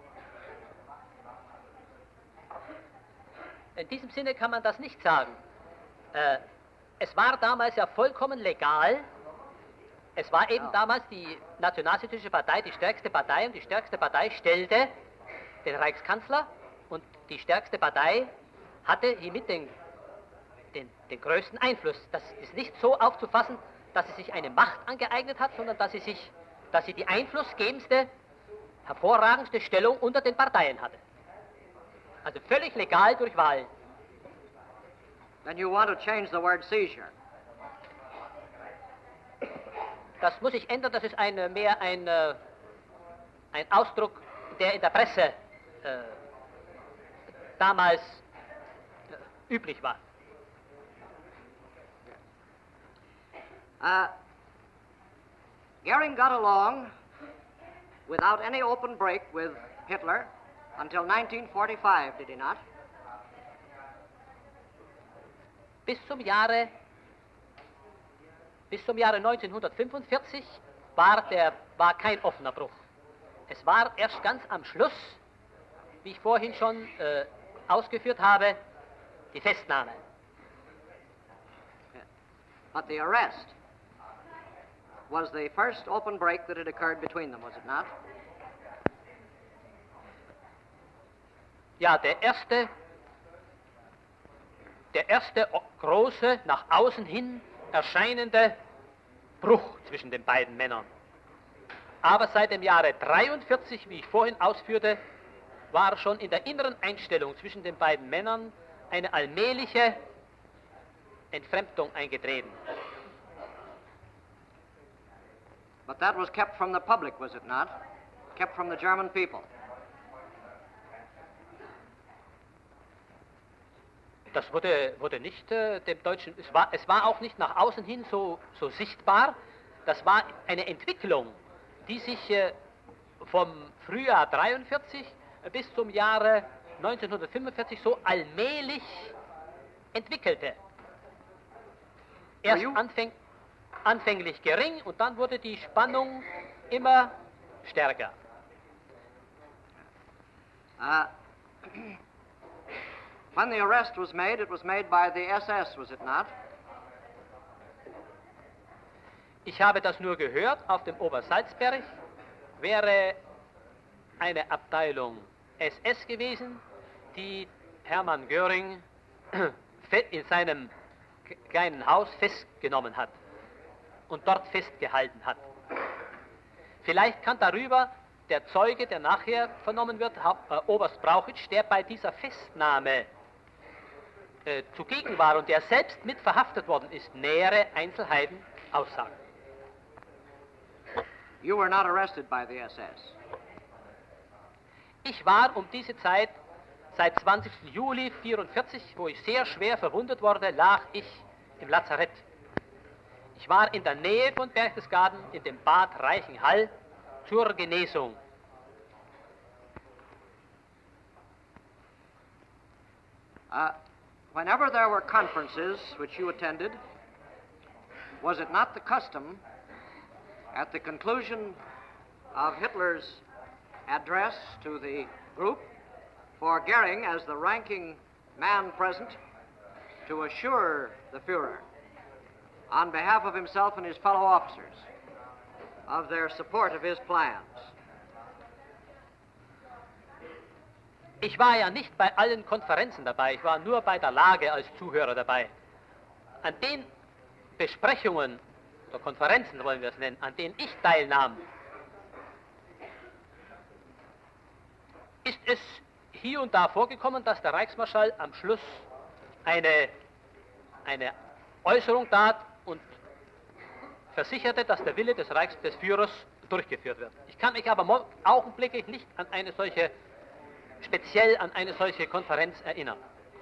In diesem Sinne kann man das nicht sagen. Äh, es war damals ja vollkommen legal. Es war eben Ja. damals die Nationalsozialistische Partei die stärkste Partei und die stärkste Partei stellte den Reichskanzler und die stärkste Partei hatte hiermit den, den, den größten Einfluss. Das ist nicht so aufzufassen, dass sie sich eine Macht angeeignet hat, sondern dass sie, sich, dass sie die einflussgebendste, hervorragendste Stellung unter den Parteien hatte. Also völlig legal durch Wahlen. Then you want to change the word seizure. Das muss sich ändern, das ist ein, mehr ein, äh, ein Ausdruck, der in der Presse äh, damals äh, üblich war. Uh, Goering got along without any open break with Hitler until nineteen forty-five, did he not? Bis zum Jahre, bis zum Jahre neunzehnhundertfünfundvierzig war, der, war kein offener Bruch. Es war erst ganz am Schluss, wie ich vorhin schon äh, ausgeführt habe, die Festnahme. But the arrest was the first open break that had occurred between them, was it not? Ja, der erste, der erste große, nach außen hin erscheinende Bruch zwischen den beiden Männern. Aber seit dem Jahre dreiundvierzig, wie ich vorhin ausführte, war schon in der inneren Einstellung zwischen den beiden Männern eine allmähliche Entfremdung eingetreten. But that was kept from the public, was it not? Kept from the German people. Das wurde, wurde nicht äh, dem Deutschen, es war, es war auch nicht nach außen hin so, so sichtbar. Das war eine Entwicklung, die sich äh, vom Frühjahr dreiundvierzig bis zum Jahre neunzehnhundertfünfundvierzig so allmählich entwickelte. Erst anfäng, anfänglich gering und dann wurde die Spannung immer stärker. Uh, when the arrest was made, it was made by the S S, was it not? Ich habe das nur gehört, auf dem Obersalzberg wäre eine Abteilung S S gewesen, die Hermann Göring in seinem kleinen Haus festgenommen hat und dort festgehalten hat. Vielleicht kann darüber der Zeuge, der nachher vernommen wird, äh, Oberst Brauchitsch, der bei dieser Festnahme äh, zugegen war und der selbst mit verhaftet worden ist, nähere Einzelheiten aussagen. You were not arrested by the S S. Ich war um diese Zeit, seit zwanzigsten Juli vierundvierzig, wo ich sehr schwer verwundet wurde, lag ich im Lazarett. Ich war in der Nähe von Berchtesgaden in dem Bad Reichenhall zur Genesung. Uh, whenever there were conferences which you attended, was it not the custom at the conclusion of Hitler's address to the group for Goering, as the ranking man present, to assure the Führer, on behalf of himself and his fellow officers, of their support of his plans? Ich war ja nicht bei allen Konferenzen dabei, ich war nur bei der Lage als Zuhörer dabei. An den Besprechungen oder Konferenzen, wollen wir es nennen, an denen ich teilnahm, ist es hier und da vorgekommen, dass der Reichsmarschall am Schluss eine, eine Äußerung tat und versicherte, dass der Wille des Reichs des Führers durchgeführt wird. Ich kann mich aber augenblicklich nicht an eine solche, speziell an eine solche Konferenz erinnern.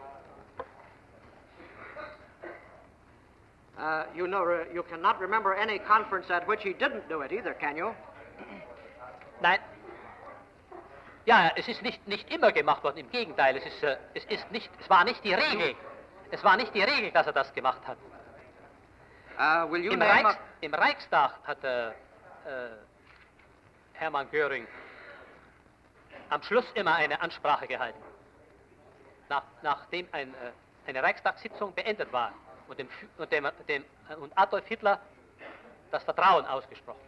Uh, you know, you cannot remember any conference at which he didn't do it either, can you? Nein. Ja, es ist nicht, nicht immer gemacht worden, im Gegenteil, es, ist, äh, es, ist nicht, es war nicht die Regel, es war nicht die Regel, dass er das gemacht hat. Uh, will you Im, name Reichs, a... Im Reichstag hat äh, äh, Hermann Göring am Schluss immer eine Ansprache gehalten, nach, nachdem ein, äh, eine Reichstagssitzung beendet war und, dem, und, dem, dem, und Adolf Hitler das Vertrauen ausgesprochen.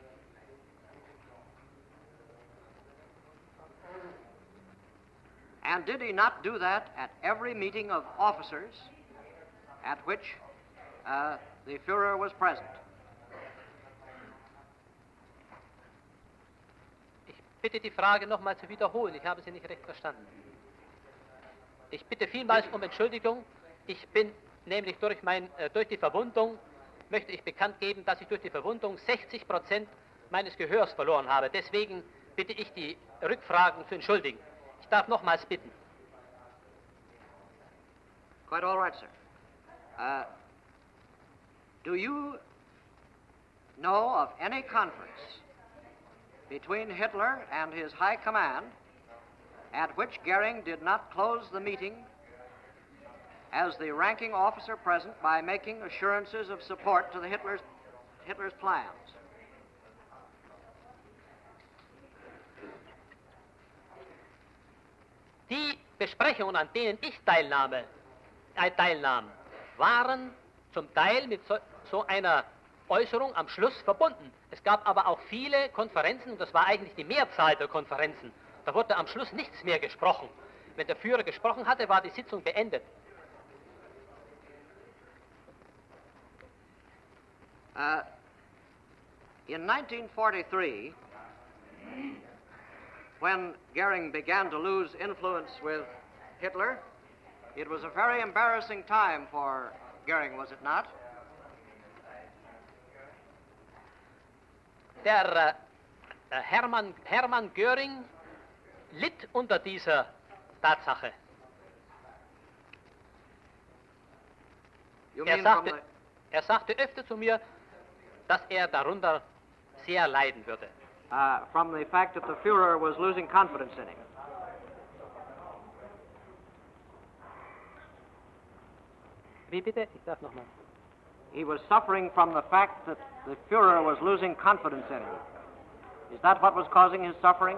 And did he not do that at every meeting of officers at which uh, the Führer was present? Ich bitte die Frage nochmal zu wiederholen, ich habe sie nicht recht verstanden. Ich bitte vielmals um Entschuldigung, ich bin nämlich durch, mein, äh, durch die Verwundung, möchte ich bekannt geben, dass ich durch die Verwundung sechzig Prozent meines Gehörs verloren habe. Deswegen bitte ich die Rückfragen zu entschuldigen. Ich darf nochmals bitten. Quite all right, sir. Uh, do you know of any conference between Hitler and his high command at which Goering did not close the meeting as the ranking officer present by making assurances of support to the Hitler's, Hitler's plans? Die Besprechungen, an denen ich teilnahme, äh, teilnahm, waren zum Teil mit so, so einer Äußerung am Schluss verbunden. Es gab aber auch viele Konferenzen, und das war eigentlich die Mehrzahl der Konferenzen. Da wurde am Schluss nichts mehr gesprochen. Wenn der Führer gesprochen hatte, war die Sitzung beendet. Uh, in nineteen forty-three, when Goering began to lose influence with Hitler, it was a very embarrassing time for Goering, was it not? Der äh, Hermann, Hermann Göring litt unter dieser Tatsache. You Er mean from sagte, the... er sagte öfter zu mir, dass er darunter sehr leiden würde. Uh, from the fact that the Führer was losing confidence in him. Wie bitte? Ich darf nochmal. He was suffering from the fact that the Führer was losing confidence in him. Is that what was causing his suffering?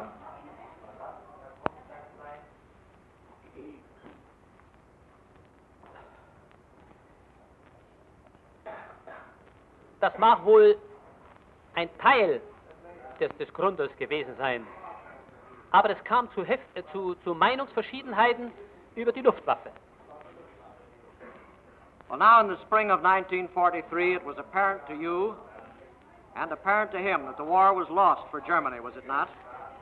Das mag wohl ein Teil des, des Grundes gewesen sein. Aber es kam zu, Heft, äh, zu, zu Meinungsverschiedenheiten über die Luftwaffe. Well, now in the spring of nineteen forty-three, it was apparent to you and apparent to him that the war was lost for Germany, was it not?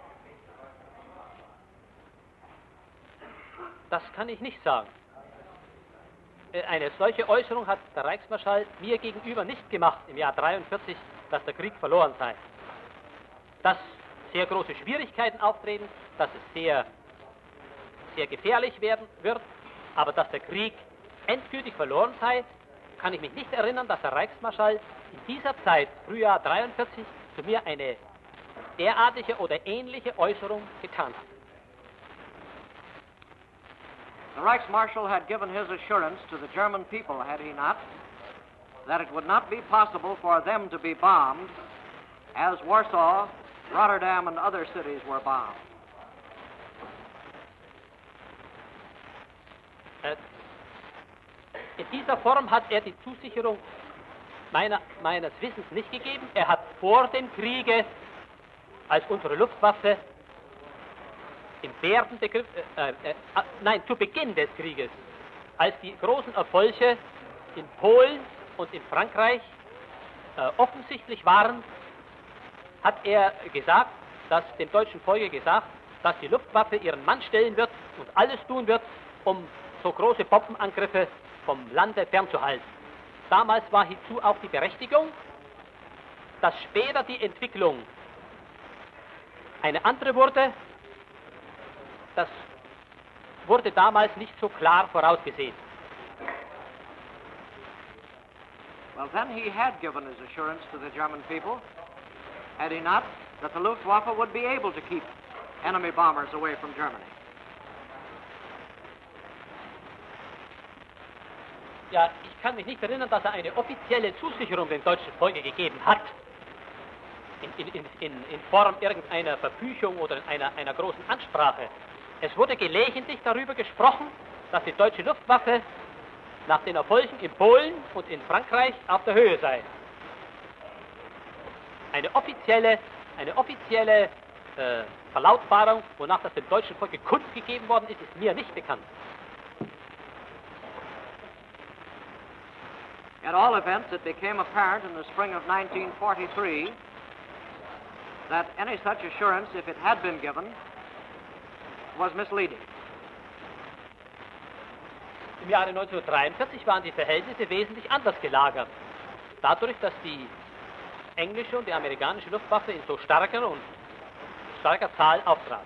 Das kann ich nicht sagen. Äh, Eine solche Äußerung hat der Reichsmarschall mir gegenüber nicht gemacht im Jahr dreiundvierzig, dass der Krieg verloren sei. Dass sehr große Schwierigkeiten auftreten, dass es sehr, sehr gefährlich werden wird, aber dass der Krieg endgültig verloren sei, kann ich mich nicht erinnern, dass der Reichsmarschall in dieser Zeit, Frühjahr dreiundvierzig, zu mir eine derartige oder ähnliche Äußerung getan hat. The Reichsmarshal had given his assurance to the German people, had he not, that it would not be possible for them to be bombed as Warsaw, Rotterdam, and other cities were bombed. Äh, In dieser Form hat er die Zusicherung meiner, meines Wissens nicht gegeben. Er hat vor dem Kriege, als unsere Luftwaffe im Begriff, äh, äh, äh, nein, zu Beginn des Krieges, als die großen Erfolge in Polen und in Frankreich äh, offensichtlich waren, hat er gesagt, dass dem deutschen Volke gesagt, dass die Luftwaffe ihren Mann stellen wird und alles tun wird, um so große Bombenangriffe vom Lande fernzuhalten. Damals war hierzu auch die Berechtigung, dass später die Entwicklung eine andere wurde. Das wurde damals nicht so klar vorausgesehen. Well, then he had given his assurance to the German people, had he not, that the Luftwaffe would be able to keep enemy bombers away from Germany. Ja, ich kann mich nicht erinnern, dass er eine offizielle Zusicherung dem deutschen Volke gegeben hat. In, in, in, in Form irgendeiner Verfügung oder in einer, einer großen Ansprache. Es wurde gelegentlich darüber gesprochen, dass die deutsche Luftwaffe nach den Erfolgen in Polen und in Frankreich auf der Höhe sei. Eine offizielle, eine offizielle äh, Verlautbarung, wonach das dem deutschen Volke kundgegeben worden ist, ist mir nicht bekannt. At all events, it became apparent in the spring of nineteen forty-three that any such assurance, if it had been given, was misleading. Im Jahre neunzehnhundertdreiundvierzig waren die Verhältnisse wesentlich anders gelagert. Dadurch, dass die englische und die amerikanische Luftwaffe in so starker und starker Zahl auftrat.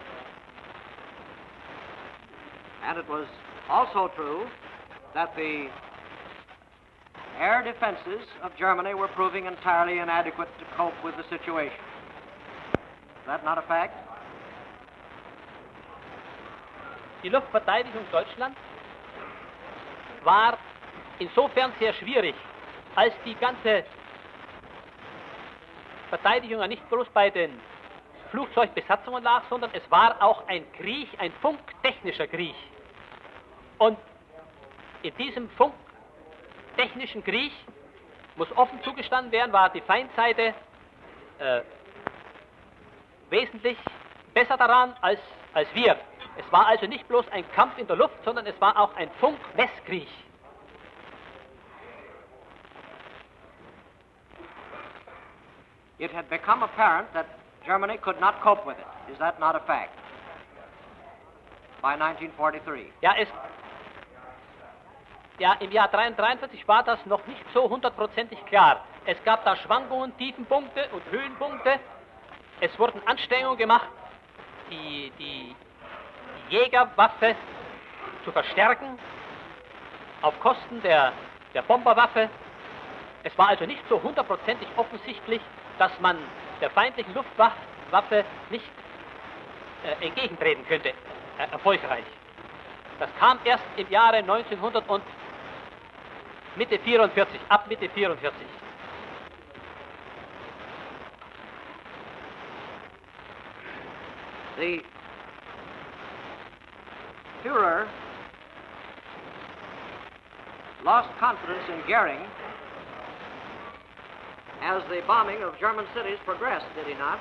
And it was also true that the air defenses of Germany were proving entirely inadequate to cope with the situation. Is that not a fact? Die Luftverteidigung Deutschlands war insofern sehr schwierig, als die ganze Verteidigung ja nicht bloß bei den Flugzeugbesatzungen lag, sondern es war auch ein Krieg, ein funktechnischer Krieg. Und in diesem funktechnischen Krieg, muss offen zugestanden werden, war die Feindseite äh, wesentlich besser daran als, als wir. Es war also nicht bloß ein Kampf in der Luft, sondern es war auch ein Funk-Messkrieg. It had become apparent that Germany could not cope with it. Is that not a fact? By nineteen forty-three. Ja, es, ja, im Jahr dreiundvierzig war das noch nicht so hundertprozentig klar. Es gab da Schwankungen, Tiefenpunkte und Höhenpunkte. Es wurden Anstrengungen gemacht, die, die Jägerwaffe zu verstärken, auf Kosten der der Bomberwaffe. Es war also nicht so hundertprozentig offensichtlich, dass man der feindlichen Luftwaffe nicht äh, entgegentreten könnte, äh, erfolgreich. Das kam erst im Jahre neunzehnhundert und Mitte vierundvierzig, ab Mitte vierundvierzig. The Führer lost confidence in Goering as the bombing of German cities progressed, did he not?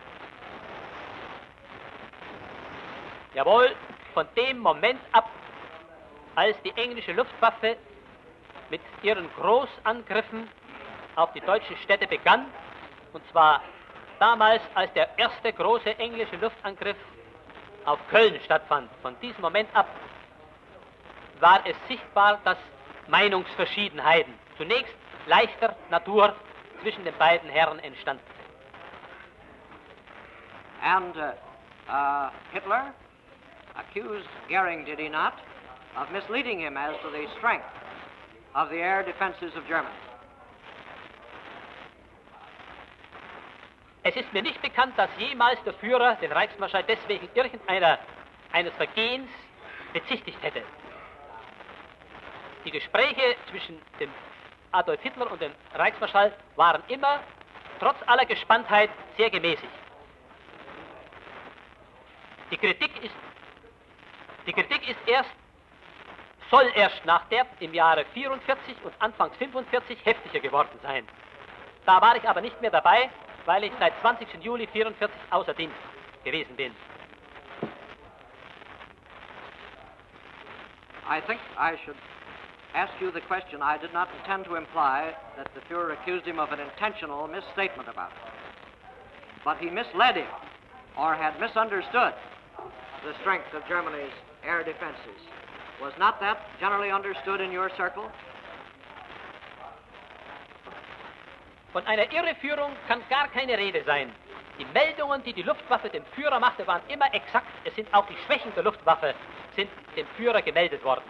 Jawohl, von dem Moment ab, als die englische Luftwaffe mit ihren Großangriffen auf die deutschen Städte begann, und zwar damals, als der erste große englische Luftangriff auf Köln stattfand. Von diesem Moment ab war es sichtbar, dass Meinungsverschiedenheiten, zunächst leichter Natur, zwischen den beiden Herren entstanden. And uh, uh, Hitler accused Goering, did he not, of misleading him as to the strength of the air defenses of Germany? Es ist mir nicht bekannt, dass jemals der Führer den Reichsmarschall deswegen irgendeiner eines Vergehens bezichtigt hätte. Die Gespräche zwischen dem Adolf Hitler und dem Reichsmarschall waren immer, trotz aller Gespanntheit, sehr gemäßigt. Die Kritik ist, die Kritik ist erst, soll erst nach der im Jahre vierundvierzig und Anfangs fünfundvierzig heftiger geworden sein. Da war ich aber nicht mehr dabei, weil ich seit zwanzigsten Juli vierundvierzig außer Dienst gewesen bin. I think I should ask you the question. I did not intend to imply that the Führer accused him of an intentional misstatement about it. But he misled him, or had misunderstood the strength of Germany's air defenses. Was not that generally understood in your circle? Von einer Irreführung kann gar keine Rede sein. Die Meldungen, die die Luftwaffe dem Führer machte, waren immer exakt. Es sind auch die Schwächen der Luftwaffe sind dem Führer gemeldet worden.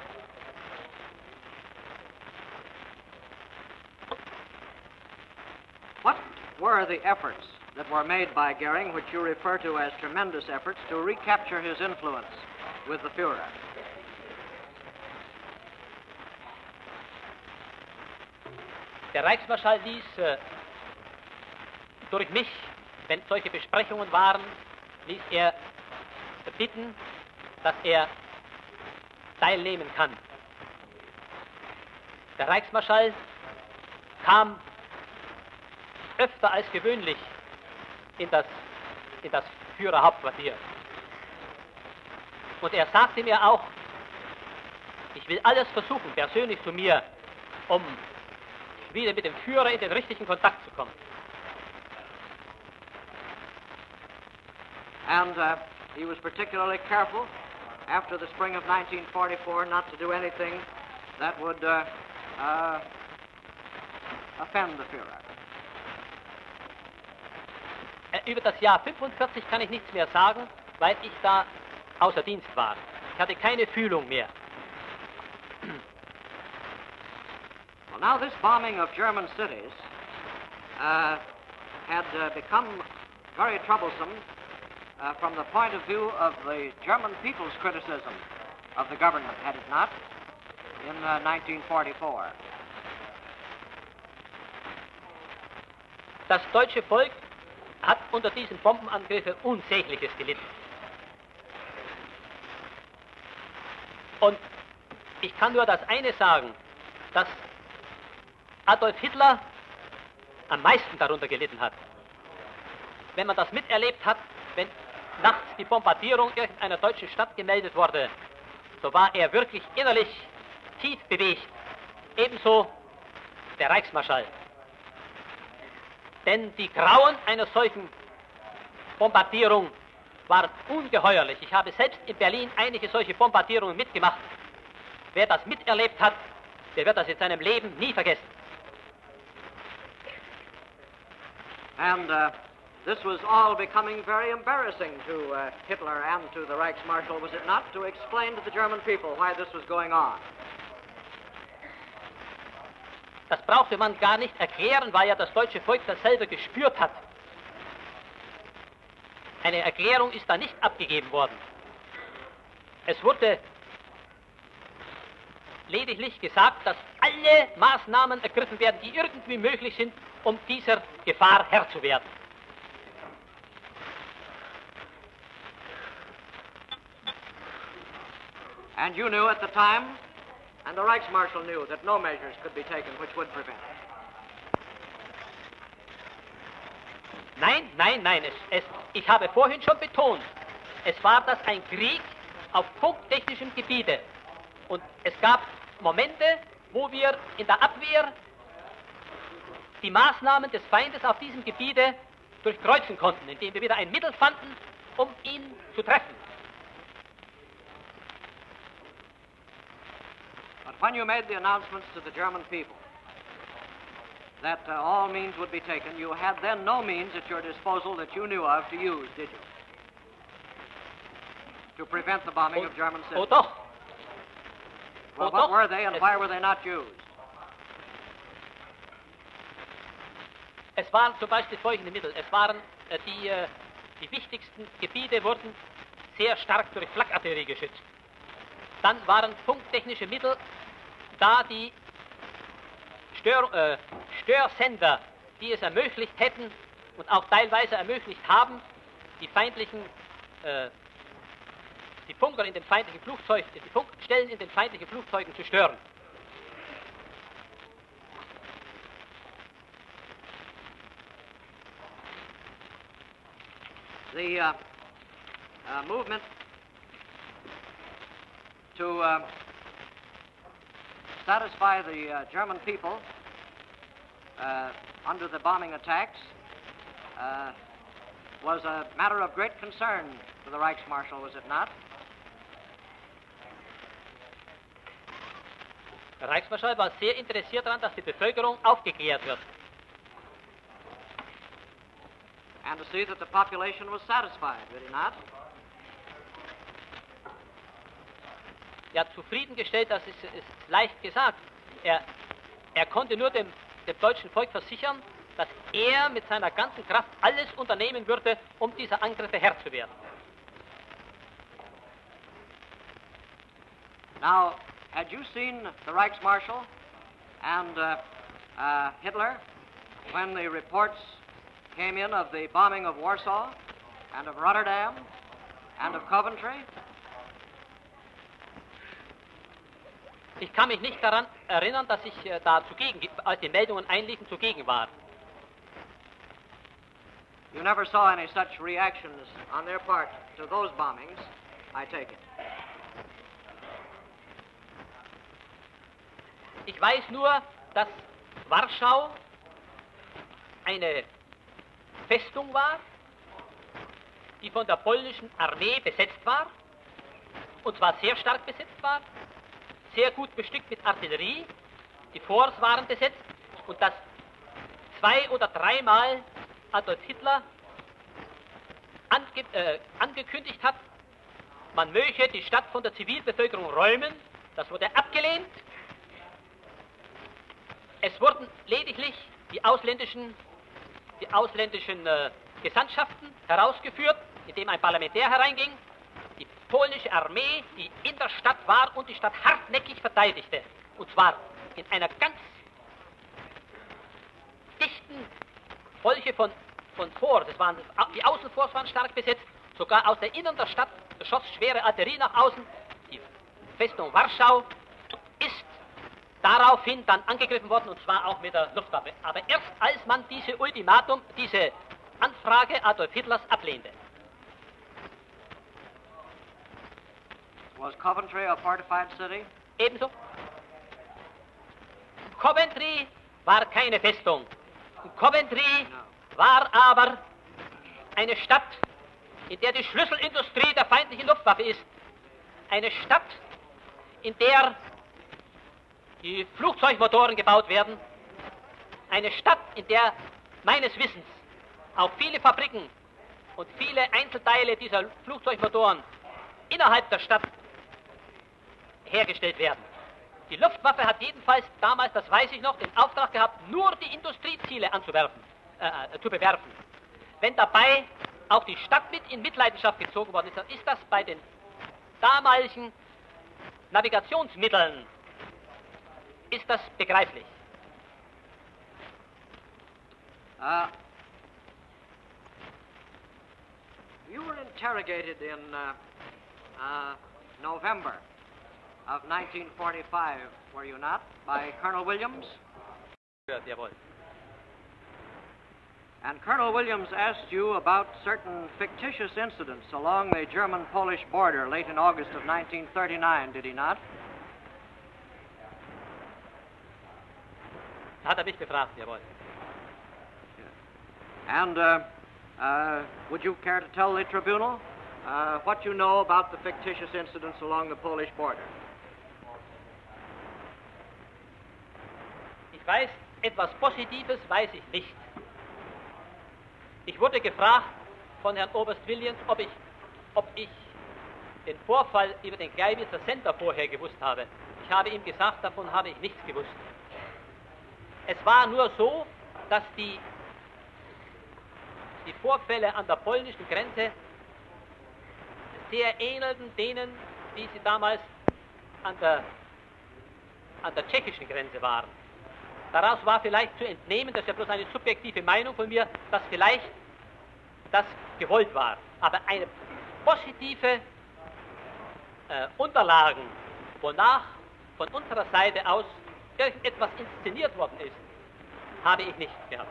What were the efforts that were made by Goering, which you refer to as tremendous efforts, to recapture his influence with the Führer? Der Reichsmarschall ließ äh, durch mich, wenn solche Besprechungen waren, ließ er bitten, dass er teilnehmen kann. Der Reichsmarschall kam öfter als gewöhnlich in das, in das Führerhauptquartier. Und er sagte mir auch, ich will alles versuchen, persönlich zu mir, um wieder mit dem Führer in den richtigen Kontakt zu kommen. And uh, he was particularly careful after the spring of nineteen forty-four not to do anything that would uh, uh, offend the Führer. Über das Jahr fünfundvierzig kann ich nichts mehr sagen, weil ich da außer Dienst war. Ich hatte keine Fühlung mehr. Well, now this bombing of German cities uh, had uh, become very troublesome uh, from the point of view of the German people's criticism of the government, had it not, in uh, nineteen forty-four. Das deutsche Volk hat unter diesen Bombenangriffen Unsägliches gelitten. Und ich kann nur das eine sagen, dass Adolf Hitler am meisten darunter gelitten hat. Wenn man das miterlebt hat, wenn nachts die Bombardierung irgendeiner deutschen Stadt gemeldet wurde, so war er wirklich innerlich tief bewegt. Ebenso der Reichsmarschall. Denn die Grauen einer solchen Bombardierung waren ungeheuerlich. Ich habe selbst in Berlin einige solche Bombardierungen mitgemacht. Wer das miterlebt hat, der wird das in seinem Leben nie vergessen. And uh, this was all becoming very embarrassing to uh, Hitler and to the Reichsmarshal, was it not, to explain to the German people why this was going on? Das brauchte man gar nicht erklären, weil ja das deutsche Volk das selber gespürt hat. Eine Erklärung ist da nicht abgegeben worden. Es wurde lediglich gesagt, dass alle Maßnahmen ergriffen werden, die irgendwie möglich sind, um dieser Gefahr Herr zu werden. And you knew at the time, and the Reichsmarshal knew, that no measures could be taken which would prevent it. Nein, nein, nein, es, es, ich habe vorhin schon betont, es war das ein Krieg auf funktechnischem Gebiete. Und es gab Momente, wo wir in der Abwehr die Maßnahmen des Feindes auf diesem Gebiete durchkreuzen konnten, indem wir wieder ein Mittel fanden, um ihn zu treffen. But when you made the announcements to the German people that uh, all means would be taken, you had then no means at your disposal that you knew of to use, did you? To prevent the bombing Oh, of German oh cities. doch. Well, Oh what doch. were they and Es- why were they not used? Es waren zum Beispiel folgende Mittel. Es waren äh, die, äh, die wichtigsten Gebiete wurden sehr stark durch Flakartillerie geschützt. Dann waren funktechnische Mittel, da die Stör, äh, Störsender, die es ermöglicht hätten und auch teilweise ermöglicht haben, die feindlichen, äh, die Funker in den feindlichen Flugzeugen, die Funkstellen in den feindlichen Flugzeugen zu stören. The uh, uh, movement to uh, satisfy the uh, German people uh, under the bombing attacks uh, was a matter of great concern to the Reichsmarshal, was it not? Der Reichsmarschall war sehr interessiert daran, dass die Bevölkerung aufgeklärt wird. And to see that the population was satisfied, did he not? Ja, zufriedengestellt, das ist, ist leicht gesagt. Er, er konnte nur dem, dem deutschen Volk versichern, dass er mit seiner ganzen Kraft alles unternehmen würde, um dieser Angriffe Herr zu werden. Now, had you seen the Reichsmarshal and uh, uh, Hitler when the reports came in of the bombing of Warsaw and of Rotterdam and of Coventry? Ich kann mich nicht daran erinnern, dass ich äh, da zugegen, als die Meldungen einliefen, zugegen war. You never saw any such reactions on their part to those bombings, I take it. Ich weiß nur, dass Warschau eine Festung war, die von der polnischen Armee besetzt war, und zwar sehr stark besetzt war, sehr gut bestückt mit Artillerie, die Forts waren besetzt, und dass zwei- oder dreimal Adolf Hitler ange äh, angekündigt hat, man möge die Stadt von der Zivilbevölkerung räumen. Das wurde abgelehnt. Es wurden lediglich die ausländischen, die ausländischen äh, Gesandtschaften herausgeführt, indem ein Parlamentär hereinging, die polnische Armee, die in der Stadt war und die Stadt hartnäckig verteidigte. Und zwar in einer ganz dichten Folge von, von Forts. Das waren, die Außenforts waren stark besetzt, sogar aus der Innern der Stadt schoss schwere Artillerie nach außen. Die Festung Warschau ist daraufhin dann angegriffen worden, und zwar auch mit der Luftwaffe. Aber erst als man diese Ultimatum, diese Anfrage Adolf Hitlers ablehnte. Was Coventry a fortified city? Ebenso. Coventry war keine Festung. Coventry war aber eine Stadt, in der die Schlüsselindustrie der feindlichen Luftwaffe ist. Eine Stadt, in der die Flugzeugmotoren gebaut werden. Eine Stadt, in der meines Wissens auch viele Fabriken und viele Einzelteile dieser Flugzeugmotoren innerhalb der Stadt hergestellt werden. Die Luftwaffe hat jedenfalls damals, das weiß ich noch, den Auftrag gehabt, nur die Industrieziele anzuwerfen, äh, zu bewerfen. Wenn dabei auch die Stadt mit in Mitleidenschaft gezogen worden ist, dann ist das bei den damaligen Navigationsmitteln, ist das begreiflich. Uh, you were interrogated in uh, uh, November of nineteen forty-five, were you not, by Colonel Williams? Jawohl. And Colonel Williams asked you about certain fictitious incidents along the German-Polish border late in August of nineteen thirty-nine, did he not? Hat er mich befragt, jawohl. And uh, uh, would you care to tell the tribunal uh, what you know about the fictitious incidents along the Polish border? Ich weiß, etwas Positives weiß ich nicht. Ich wurde gefragt von Herrn Oberst Williams, ob ich, ob ich den Vorfall über den Gleiwitzer Center vorher gewusst habe. Ich habe ihm gesagt, davon habe ich nichts gewusst. Es war nur so, dass die, die Vorfälle an der polnischen Grenze sehr ähnelten denen, wie sie damals an der, an der tschechischen Grenze waren. Daraus war vielleicht zu entnehmen, das ist ja bloß eine subjektive Meinung von mir, dass vielleicht das gewollt war. Aber eine positive äh, Unterlagen, wonach von unserer Seite aus irgendetwas inszeniert worden ist, habe ich nicht gehabt.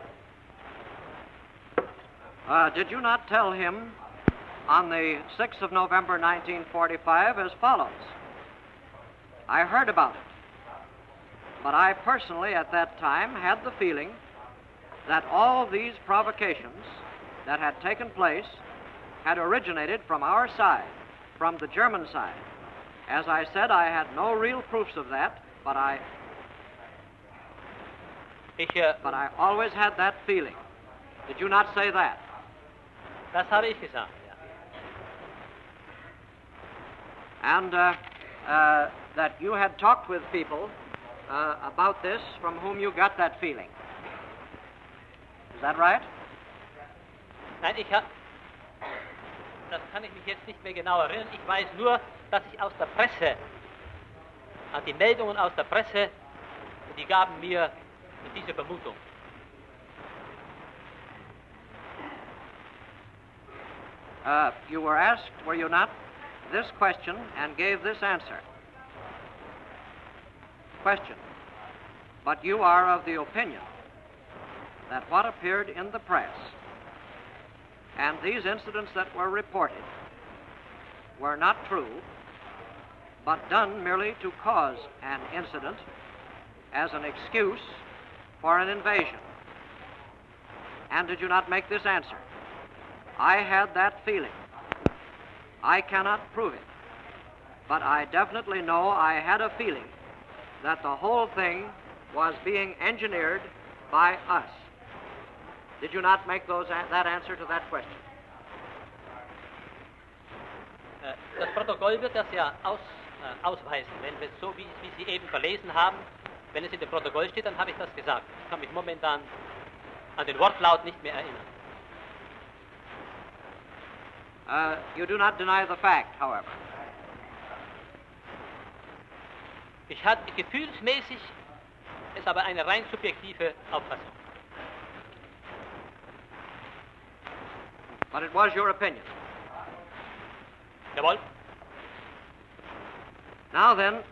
Uh, did you not tell him on the sixth of November nineteen forty-five as follows? I heard about it, but I personally at that time had the feeling that all these provocations that had taken place had originated from our side, from the German side. As I said, I had no real proofs of that, but I Ich, äh, but I always had that feeling. Did you not say that? das habe ich gesagt, ja. And uh, uh, that you had talked with people uh, about this from whom you got that feeling. Is that right? Nein, ich habe, das kann ich mich jetzt nicht mehr genau erinnern. Ich weiß nur, dass ich aus der Presse, also die Meldungen aus der Presse, die gaben mir diese Vermutung. Uh, you were asked, were you not, this question and gave this answer. Question. But you are of the opinion that what appeared in the press and these incidents that were reported were not true, but done merely to cause an incident as an excuse for an invasion. And did you not make this answer? I had that feeling. I cannot prove it, but I definitely know I had a feeling that the whole thing was being engineered by us. Did you not make those, that answer to that question? Äh, Das Protokoll wird das ja aus, äh, ausweisen. Wenn wir so, wie, wie Sie eben verlesen haben, wenn es in dem Protokoll steht, dann habe ich das gesagt. Ich kann mich momentan an den Wortlaut nicht mehr erinnern. Uh, you do not deny the fact, however. Ich hatte gefühlsmäßig, ist aber eine rein subjektive Auffassung. But it was your opinion. Jawohl. Now then,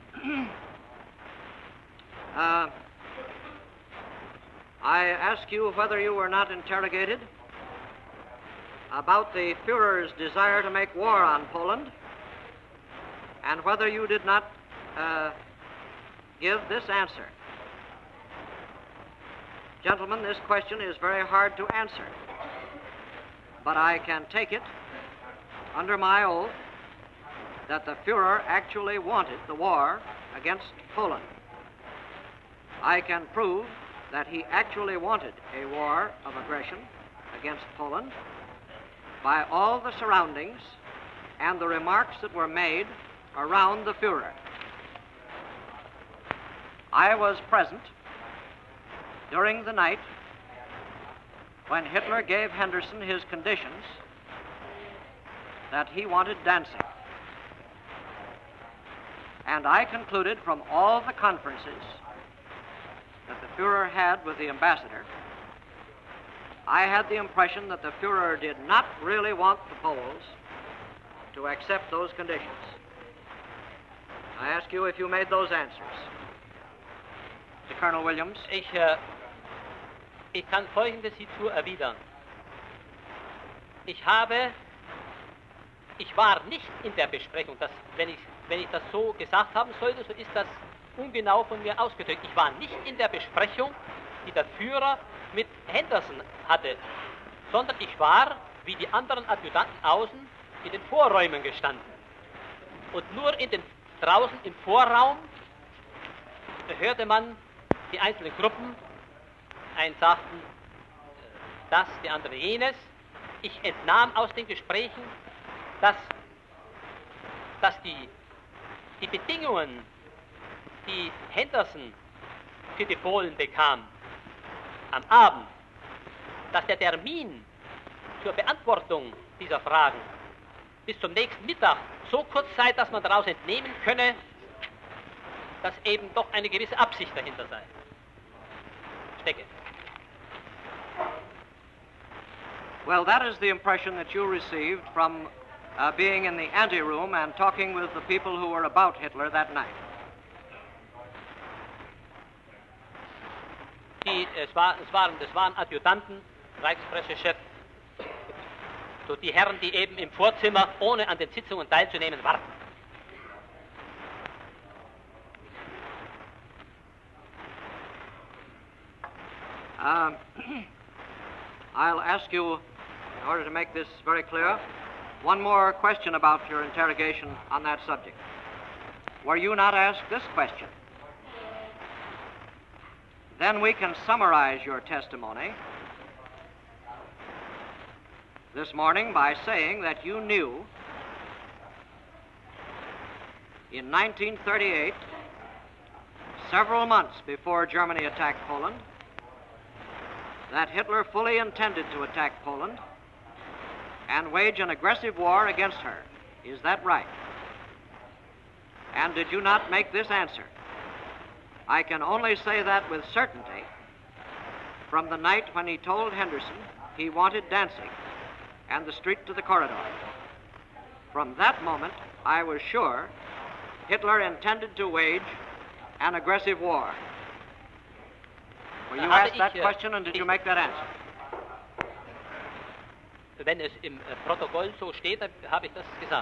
uh, I ask you whether you were not interrogated about the Führer's desire to make war on Poland, and whether you did not uh, give this answer. Gentlemen, this question is very hard to answer, but I can take it under my oath that the Führer actually wanted the war against Poland. I can prove that he actually wanted a war of aggression against Poland by all the surroundings and the remarks that were made around the Führer. I was present during the night when Hitler gave Henderson his conditions that he wanted dancing. And I concluded from all the conferences that the Fuhrer had with the ambassador, I had the impression that the Fuhrer did not really want the Poles to accept those conditions. I ask you if you made those answers. To Colonel Williams. Ich, äh, ich kann Folgendes hierzu erwidern. Ich habe, ich war nicht in der Besprechung, das, wenn, ich, wenn ich das so gesagt haben sollte, so ist das ungenau von mir ausgedrückt. Ich war nicht in der Besprechung, die der Führer mit Henderson hatte, sondern ich war, wie die anderen Adjutanten außen, in den Vorräumen gestanden. Und nur in den, draußen im Vorraum hörte man die einzelnen Gruppen, einen sagten das, die andere jenes. Ich entnahm aus den Gesprächen, dass, dass die, die Bedingungen, die Henderson für die Polen bekam, am Abend, dass der Termin zur Beantwortung dieser Fragen bis zum nächsten Mittag so kurz sei, dass man daraus entnehmen könne, dass eben doch eine gewisse Absicht dahinter sei. Stecke. Well, that is the impression that you received from uh, being in the anteroom and talking with the people who were about Hitler that night. Die, es, war, es, waren, es waren Adjutanten, Reichspressechef, so die Herren, die eben im Vorzimmer, ohne an den Sitzungen teilzunehmen, warten. Um, I'll ask you, in order to make this very clear, one more question about your interrogation on that subject. Were you not asked this question? Then we can summarize your testimony this morning by saying that you knew in nineteen thirty-eight, several months before Germany attacked Poland, that Hitler fully intended to attack Poland and wage an aggressive war against her. Is that right? And did you not make this answer? I can only say that with certainty from the night when he told Henderson he wanted Danzig and the street to the corridor. From that moment, I was sure Hitler intended to wage an aggressive war. Were you asked that question and did you make that answer? Wenn es im Protokoll so steht, dann habe ich das gesagt.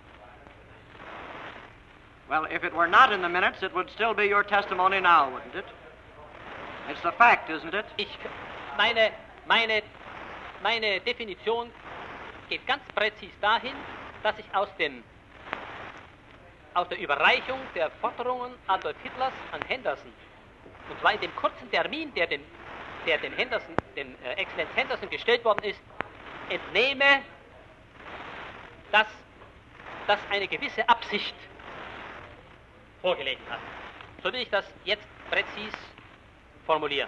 Well, if it were not in the minutes, it would still be your testimony now, wouldn't it? It's the fact, isn't it? Ich, meine, meine, meine Definition geht ganz präzis dahin, dass ich aus dem, aus der Überreichung der Forderungen Adolf Hitlers an Henderson, und zwar in dem kurzen Termin, der dem, der dem Henderson, dem äh, Exzellenz Henderson gestellt worden ist, entnehme, dass, dass eine gewisse Absicht vorgelegen hat. So will ich das jetzt präzis formulieren.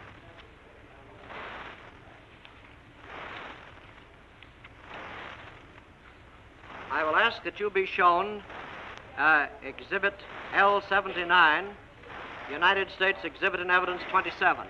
I will ask that you be shown uh, Exhibit L seventy-nine, United States Exhibit and Evidence twenty-seven.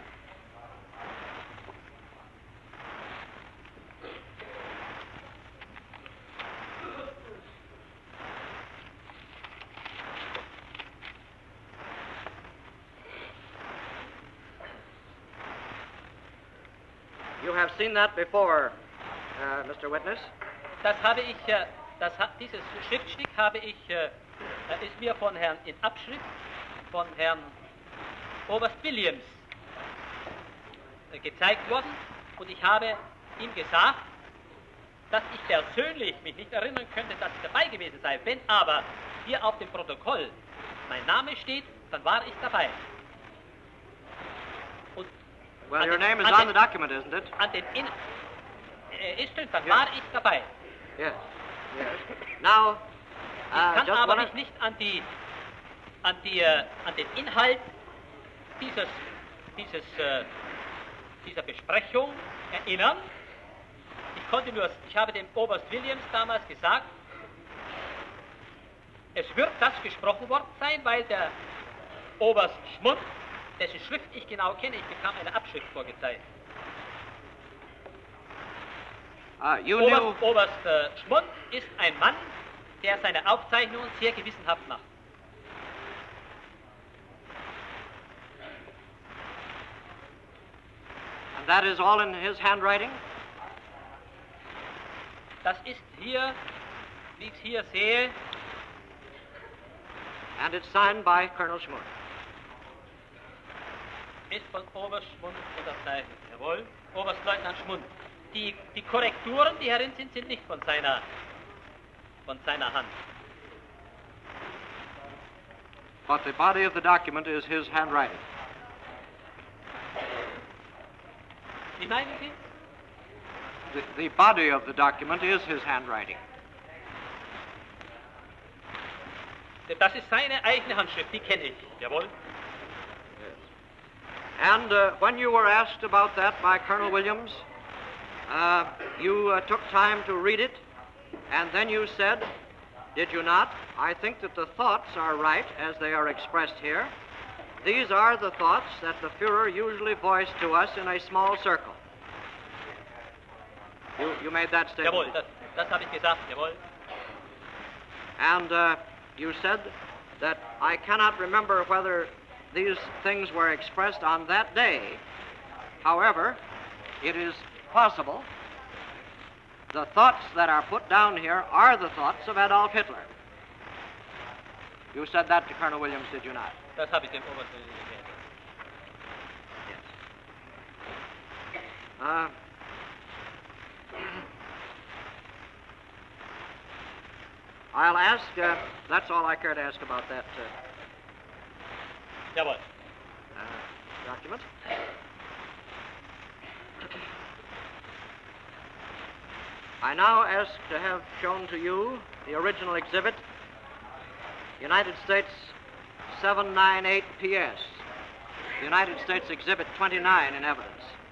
You have seen that before, uh, Mister Witness. Das habe ich, äh, das, dieses Schriftstück habe ich, äh, ist mir von Herrn in Abschrift von Herrn Oberst Williams äh, gezeigt worden und ich habe ihm gesagt, dass ich persönlich mich nicht erinnern könnte, dass ich dabei gewesen sei. Wenn aber hier auf dem Protokoll mein Name steht, dann war ich dabei. Und well, your den, name is on on den, the document, isn't it? An den in, äh, ist dann Yes. war ich dabei. Yes. Yes. Now, Ich uh, kann just aber one mich nicht an, die, an, die, äh, an den Inhalt dieses, dieses, äh, dieser Besprechung erinnern. Ich konnte nur, ich habe dem Oberst Williams damals gesagt, es wird das gesprochen worden sein, weil der Oberst Schmund, dessen Schrift ich genau kenne, ich bekam eine Abschrift vorgezeigt. Uh, you Oberst, knew, Oberst äh, Schmund ist ein Mann, der seine Aufzeichnungen sehr gewissenhaft macht. and that is all in his handwriting? Das ist hier, wie ich es hier sehe, And it's signed by Colonel Schmund. ist von Oberst Schmund unterzeichnet. Jawohl, Oberstleutnant Schmund. Die, die Korrekturen, die herin sind, sind nicht von seiner, von seiner Hand. But the body of the document is his handwriting. Wie meinen Sie? The, the body of the document is his handwriting. Das ist seine eigene Handschrift, die kenne ich. Jawohl. And uh, when you were asked about that by Colonel Williams, uh, you uh, took time to read it, and then you said, did you not? I think that the thoughts are right as they are expressed here. These are the thoughts that the Führer usually voiced to us in a small circle. You, you made that statement. Jawohl, das, das habe ich gesagt, jawohl. And uh, you said that I cannot remember whether these things were expressed on that day. However, it is possible the thoughts that are put down here are the thoughts of Adolf Hitler. You said that to Colonel Williams, did you not? Das habe ich dem Oberst gesagt. Yes. Uh, I'll ask, uh, that's all I care to ask about that uh, Jawohl. uh, document. I now ask to have shown to you the original exhibit, United States seven ninety-eight P S, United States Exhibit twenty-nine in evidence.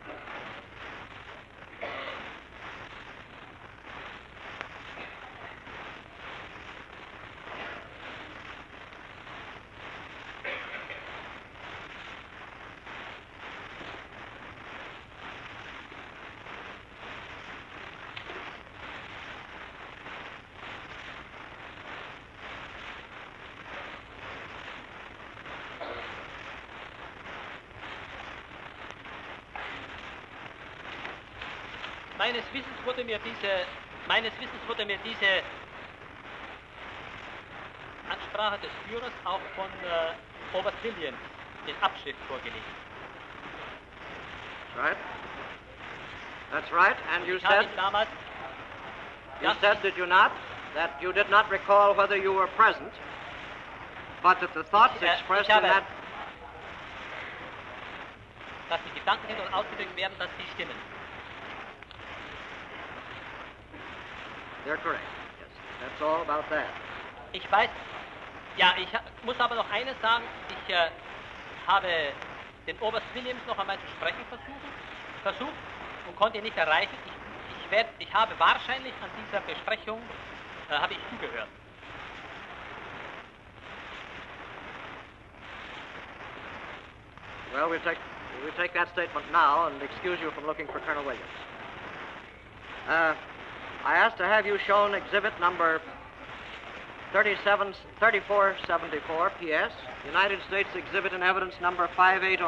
Meines Wissens wurde mir diese, meines Wissens wurde mir diese Ansprache des Führers auch von äh, Oberst Williams in Abschrift vorgelegt. That's right. That's right. And you Ich habe said, ihn damals, you das said, did you not, that you did not recall whether you were present, but that the thoughts Ich, äh, expressed ich in habe- that dass die Gedanken hin und ausgedrückt werden, dass sie stimmen. They're correct. Yes, that's all about that. Ich weiß, ja, ich ha- muss aber noch eines sagen, ich äh, habe den Oberst Williams noch einmal zu sprechen versuchen, versucht und konnte ihn nicht erreichen. Ich, ich, werd, ich habe wahrscheinlich an dieser Besprechung, äh, habe ich zugehört. Well, we'll take, we'll take that statement now and excuse you from looking for Colonel Williams. Uh, I asked to have you shown exhibit number thirty-seven, thirty-four seventy-four P S, United States Exhibit in Evidence number five eighty.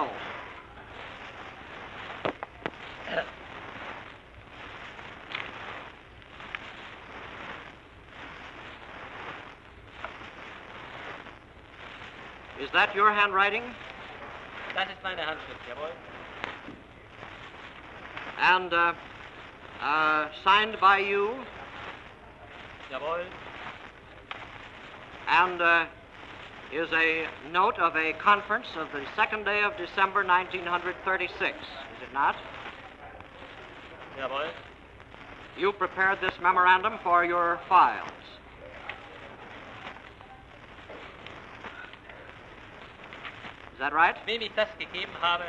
Is that your handwriting? Das ist meine Handschrift, jawohl. And uh, uh, signed by you, Jawohl. and uh, is a note of a conference of the second day of December nineteen thirty-six, is it not? Jawohl. You prepared this memorandum for your files. Is that right? Wem ich das gegeben habe,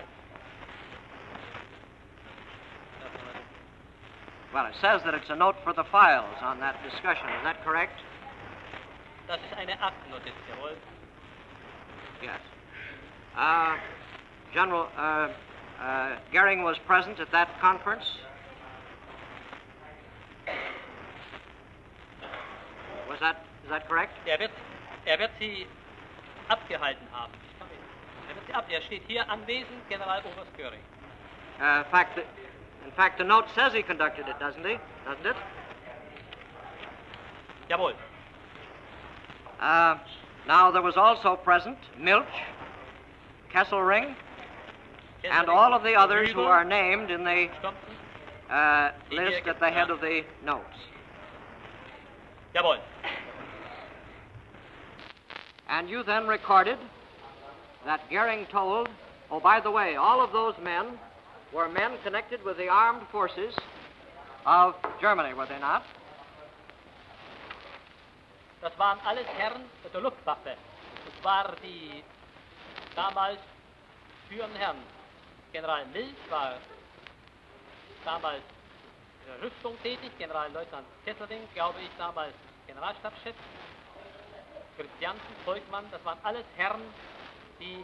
Well, it says that it's a note for the files on that discussion. Is that correct? das ist eine Aktennotiz, jawohl. Yes. Uh, General, uh, uh, Goering was present at that conference? Was that, is that correct? Er wird, er wird sie abgehalten haben. Ich kann mich, er wird sie ab, er steht hier anwesend, Generaloberst Göring. Uh, in fact, the, in fact, the note says he conducted it, doesn't he? Doesn't it? Jawohl. Uh, now, there was also present Milch, Kesselring, and all of the others who are named in the Stumpfen. uh, list at the head of the notes. Jawohl. And you then recorded that Goering told, oh, by the way, all of those men were men connected with the armed forces of Germany, were they not? Das waren alles Herren der Luftwaffe. Das waren die damals führenden Herren. General Milch war damals in der Rüstung tätig, Generalleutnant Kesselring, glaube ich, damals Generalstabschef. Christiansen, Zeugmann, das waren alles Herren, die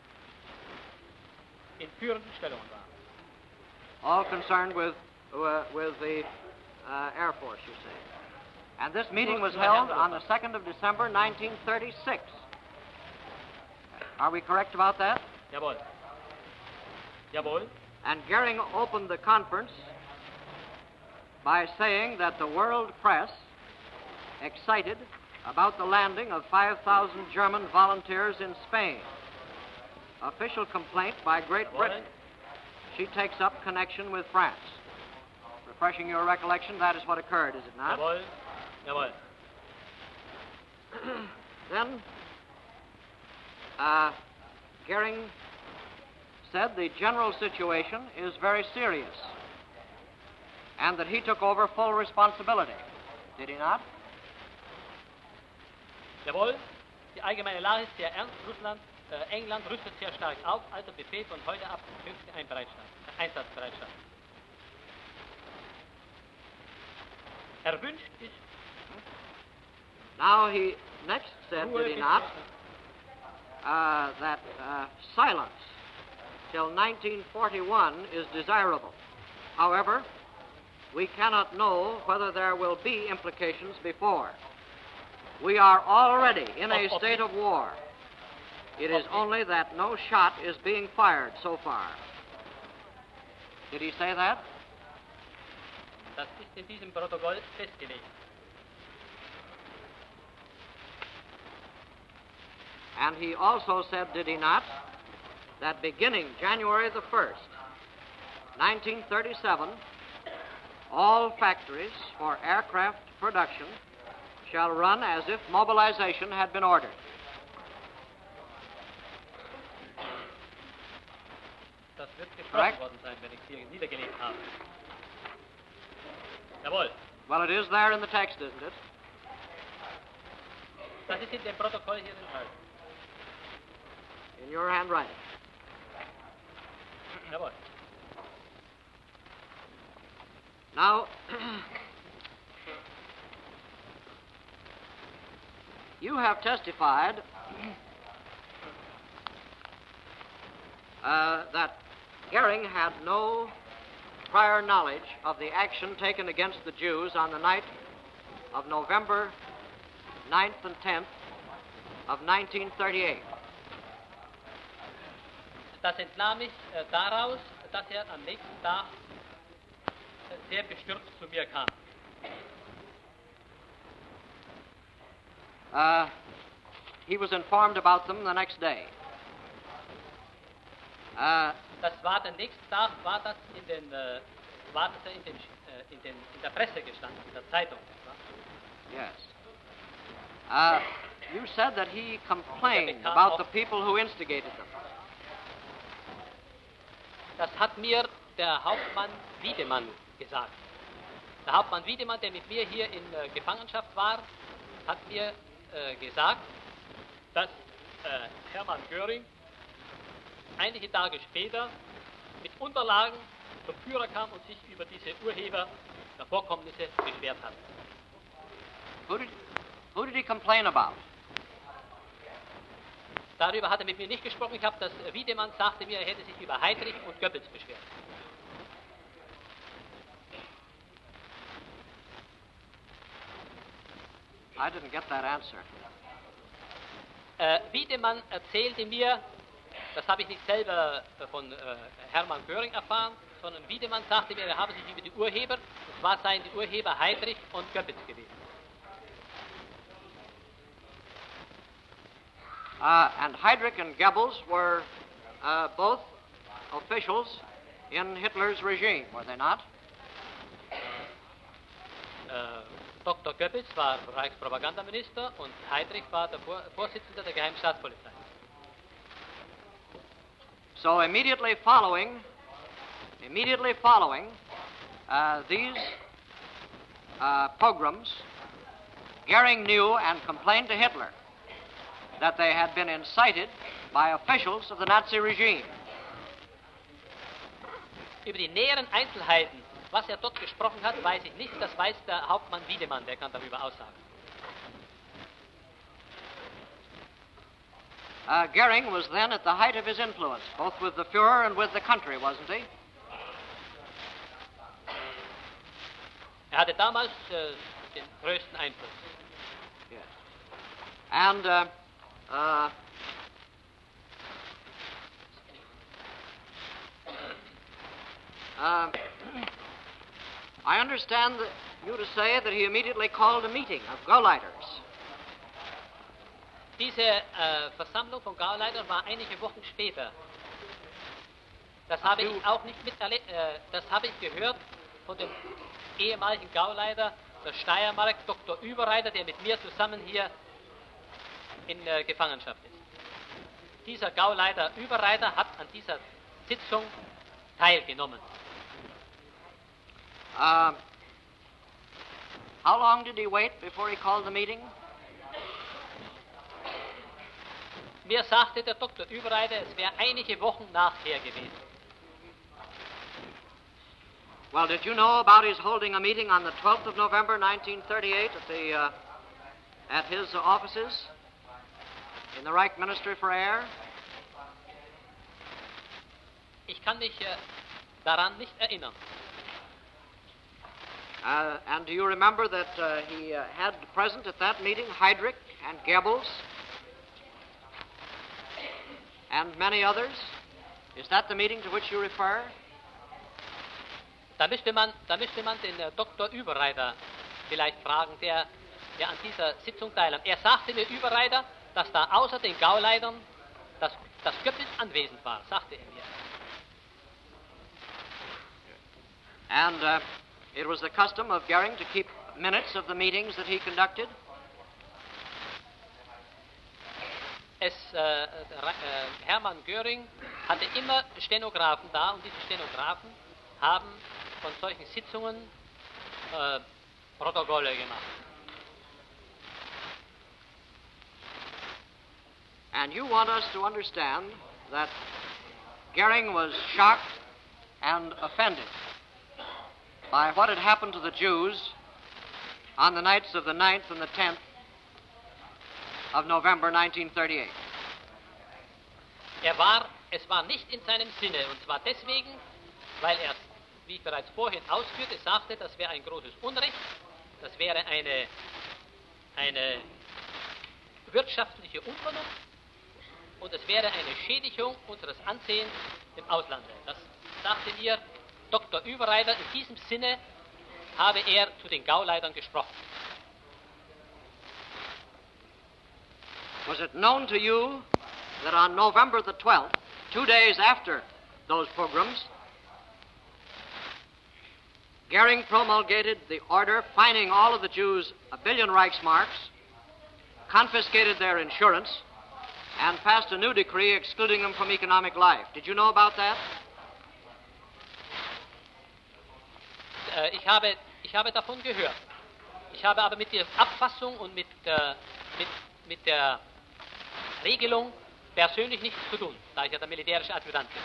in führenden Stellungen waren. All concerned with, uh, with the uh, Air Force, you say. And this meeting was held on the second of December, nineteen thirty-six. Are we correct about that? Jawohl. Jawohl. And Goering opened the conference by saying that the world press, excited about the landing of five thousand German volunteers in Spain, official complaint by Great Britain. She takes up connection with France. Refreshing your recollection, that is what occurred, is it not? Jawohl. Jawohl. Then, uh, Goering said the general situation is very serious and that he took over full responsibility. Did he not? Jawohl. Die allgemeine Lage ist sehr ernst. Russland, äh, England rüstet sehr stark auf. Also Befehl von heute ab höchste Einbereitschaft, äh, Einsatzbereitschaft. Erwünscht ist. Now he next said, did he not, uh, that uh, silence till nineteen forty-one is desirable. However, we cannot know whether there will be implications before. We are already in a state of war. It is only that no shot is being fired so far. Did he say that? Das ist in diesem Protokoll festgelegt. And he also said, did he not, that beginning January the first, nineteen thirty-seven, all factories for aircraft production shall run as if mobilization had been ordered. Das wird gesprochen worden sein, wenn ich es hier niedergelegt habe. Jawohl. Well, it is there in the text, isn't it? Das ist in dem Protokoll hier enthalten. In your handwriting. Jawohl. Now, you have testified uh, that Goering had no prior knowledge of the action taken against the Jews on the night of November ninth and tenth of nineteen thirty-eight. Das entnahm ich äh, daraus, dass er am nächsten Tag äh, sehr bestürzt zu mir kam. Uh, he was informed about them the next day. Uh, Das war der nächste Tag, war das in den, äh, war das in, den, äh, in, den, in der Presse gestanden, in der Zeitung. yes. Uh, you said that he complained about the people who instigated them. Das hat mir der Hauptmann Wiedemann gesagt. Der Hauptmann Wiedemann, der mit mir hier in äh, Gefangenschaft war, hat mir äh, gesagt, dass äh, Hermann Göring einige Tage später mit Unterlagen zum Führer kam und sich über diese Urheber der Vorkommnisse beschwert hat. Who did, who did he complain about? Darüber hat er mit mir nicht gesprochen. Ich habe das, Wiedemann sagte mir, er hätte sich über Heydrich und Goebbels beschwert. I didn't get that answer. Äh, Wiedemann erzählte mir, das habe ich nicht selber von äh, Hermann Göring erfahren, sondern Wiedemann sagte mir, er habe sich über die Urheber, und zwar seien die Urheber Heydrich und Goebbels gewesen. Uh, and Heydrich and Goebbels were uh, both officials in Hitler's regime, were they not? Äh, Doktor Goebbels war Reichspropagandaminister und Heydrich war der Vor Vorsitzende der Geheimen Staatspolizei. So immediately following, immediately following uh, these uh, pogroms, Goering knew and complained to Hitler that they had been incited by officials of the Nazi regime. Über die näheren Einzelheiten, was er dort gesprochen hat, weiß ich nicht. Das weiß der Hauptmann Wiedemann, der kann darüber aussagen. Uh, Goering was then at the height of his influence, both with the Fuhrer and with the country, wasn't he? Er hatte damals äh, den größten Einfluss. Yes. And uh, uh, uh, I understand that you to say that he immediately called a meeting of Gauleiters. Diese äh, Versammlung von Gauleitern war einige Wochen später. Das habe ich auch nicht miterlebt, äh, das habe ich gehört von dem ehemaligen Gauleiter der Steiermark, Doktor Überreiter, der mit mir zusammen hier in äh, Gefangenschaft ist. Dieser Gauleiter Überreiter hat an dieser Sitzung teilgenommen. Uh, how long did he wait before he called the meeting? Mir sagte der Doktor Überreiter, es wäre einige Wochen nachher gewesen. Well, did you know about his holding a meeting on the twelfth of November, nineteen thirty-eight, at the uh, at his offices in the Reich Ministry for Air? Ich kann mich äh, daran nicht erinnern. Uh, and do you remember that uh, he uh, had present at that meeting Heydrich and Goebbels and many others? Is that the meeting to which you refer? Da müsste man, da müsste man den äh, Doktor Überreiter vielleicht fragen, der, der an dieser Sitzung teilnahm. Er sagte mir, Überreiter, dass da außer den Gauleitern das, das Goebbels anwesend war, sagte er mir. And uh, it was the custom of Goering to keep minutes of the meetings that he conducted? Es, äh, äh, Hermann Göring hatte immer Stenografen da und diese Stenografen haben von solchen Sitzungen äh, Protokolle gemacht. And you want us to understand that Goering was shocked and offended by what had happened to the Jews on the nights of the ninth and the tenth of November nineteen thirty-eight. Er war, es war nicht in seinem Sinne, und zwar deswegen, weil er, wie ich bereits vorhin ausführte, sagte, das wäre ein großes Unrecht, das wäre eine, eine wirtschaftliche Unvernunft und es wäre eine Schädigung unseres Ansehens im Auslande. Das sagte mir Doktor Überreiter, in diesem Sinne habe er zu den Gauleitern gesprochen. Was it known to you that on November the twelfth, two days after those pogroms, Goering promulgated the order fining all of the Jews a billion Reichsmarks, confiscated their insurance, and passed a new decree excluding them from economic life? Did you know about that? Äh, ich, habe, ich habe davon gehört. Ich habe aber mit der Abfassung und mit, äh, mit, mit der Regelung persönlich nichts zu tun, da ich ja der militärische Adjutant bin.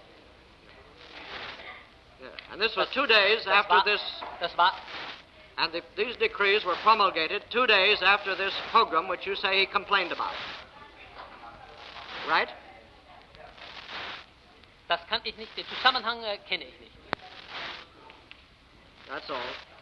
Yeah. And this was two days Das after war, this, das war, and the, these decrees were promulgated two days after this pogrom which you say he complained about. Right? das kann ich nicht, den Zusammenhang äh, kenne ich nicht. That's all.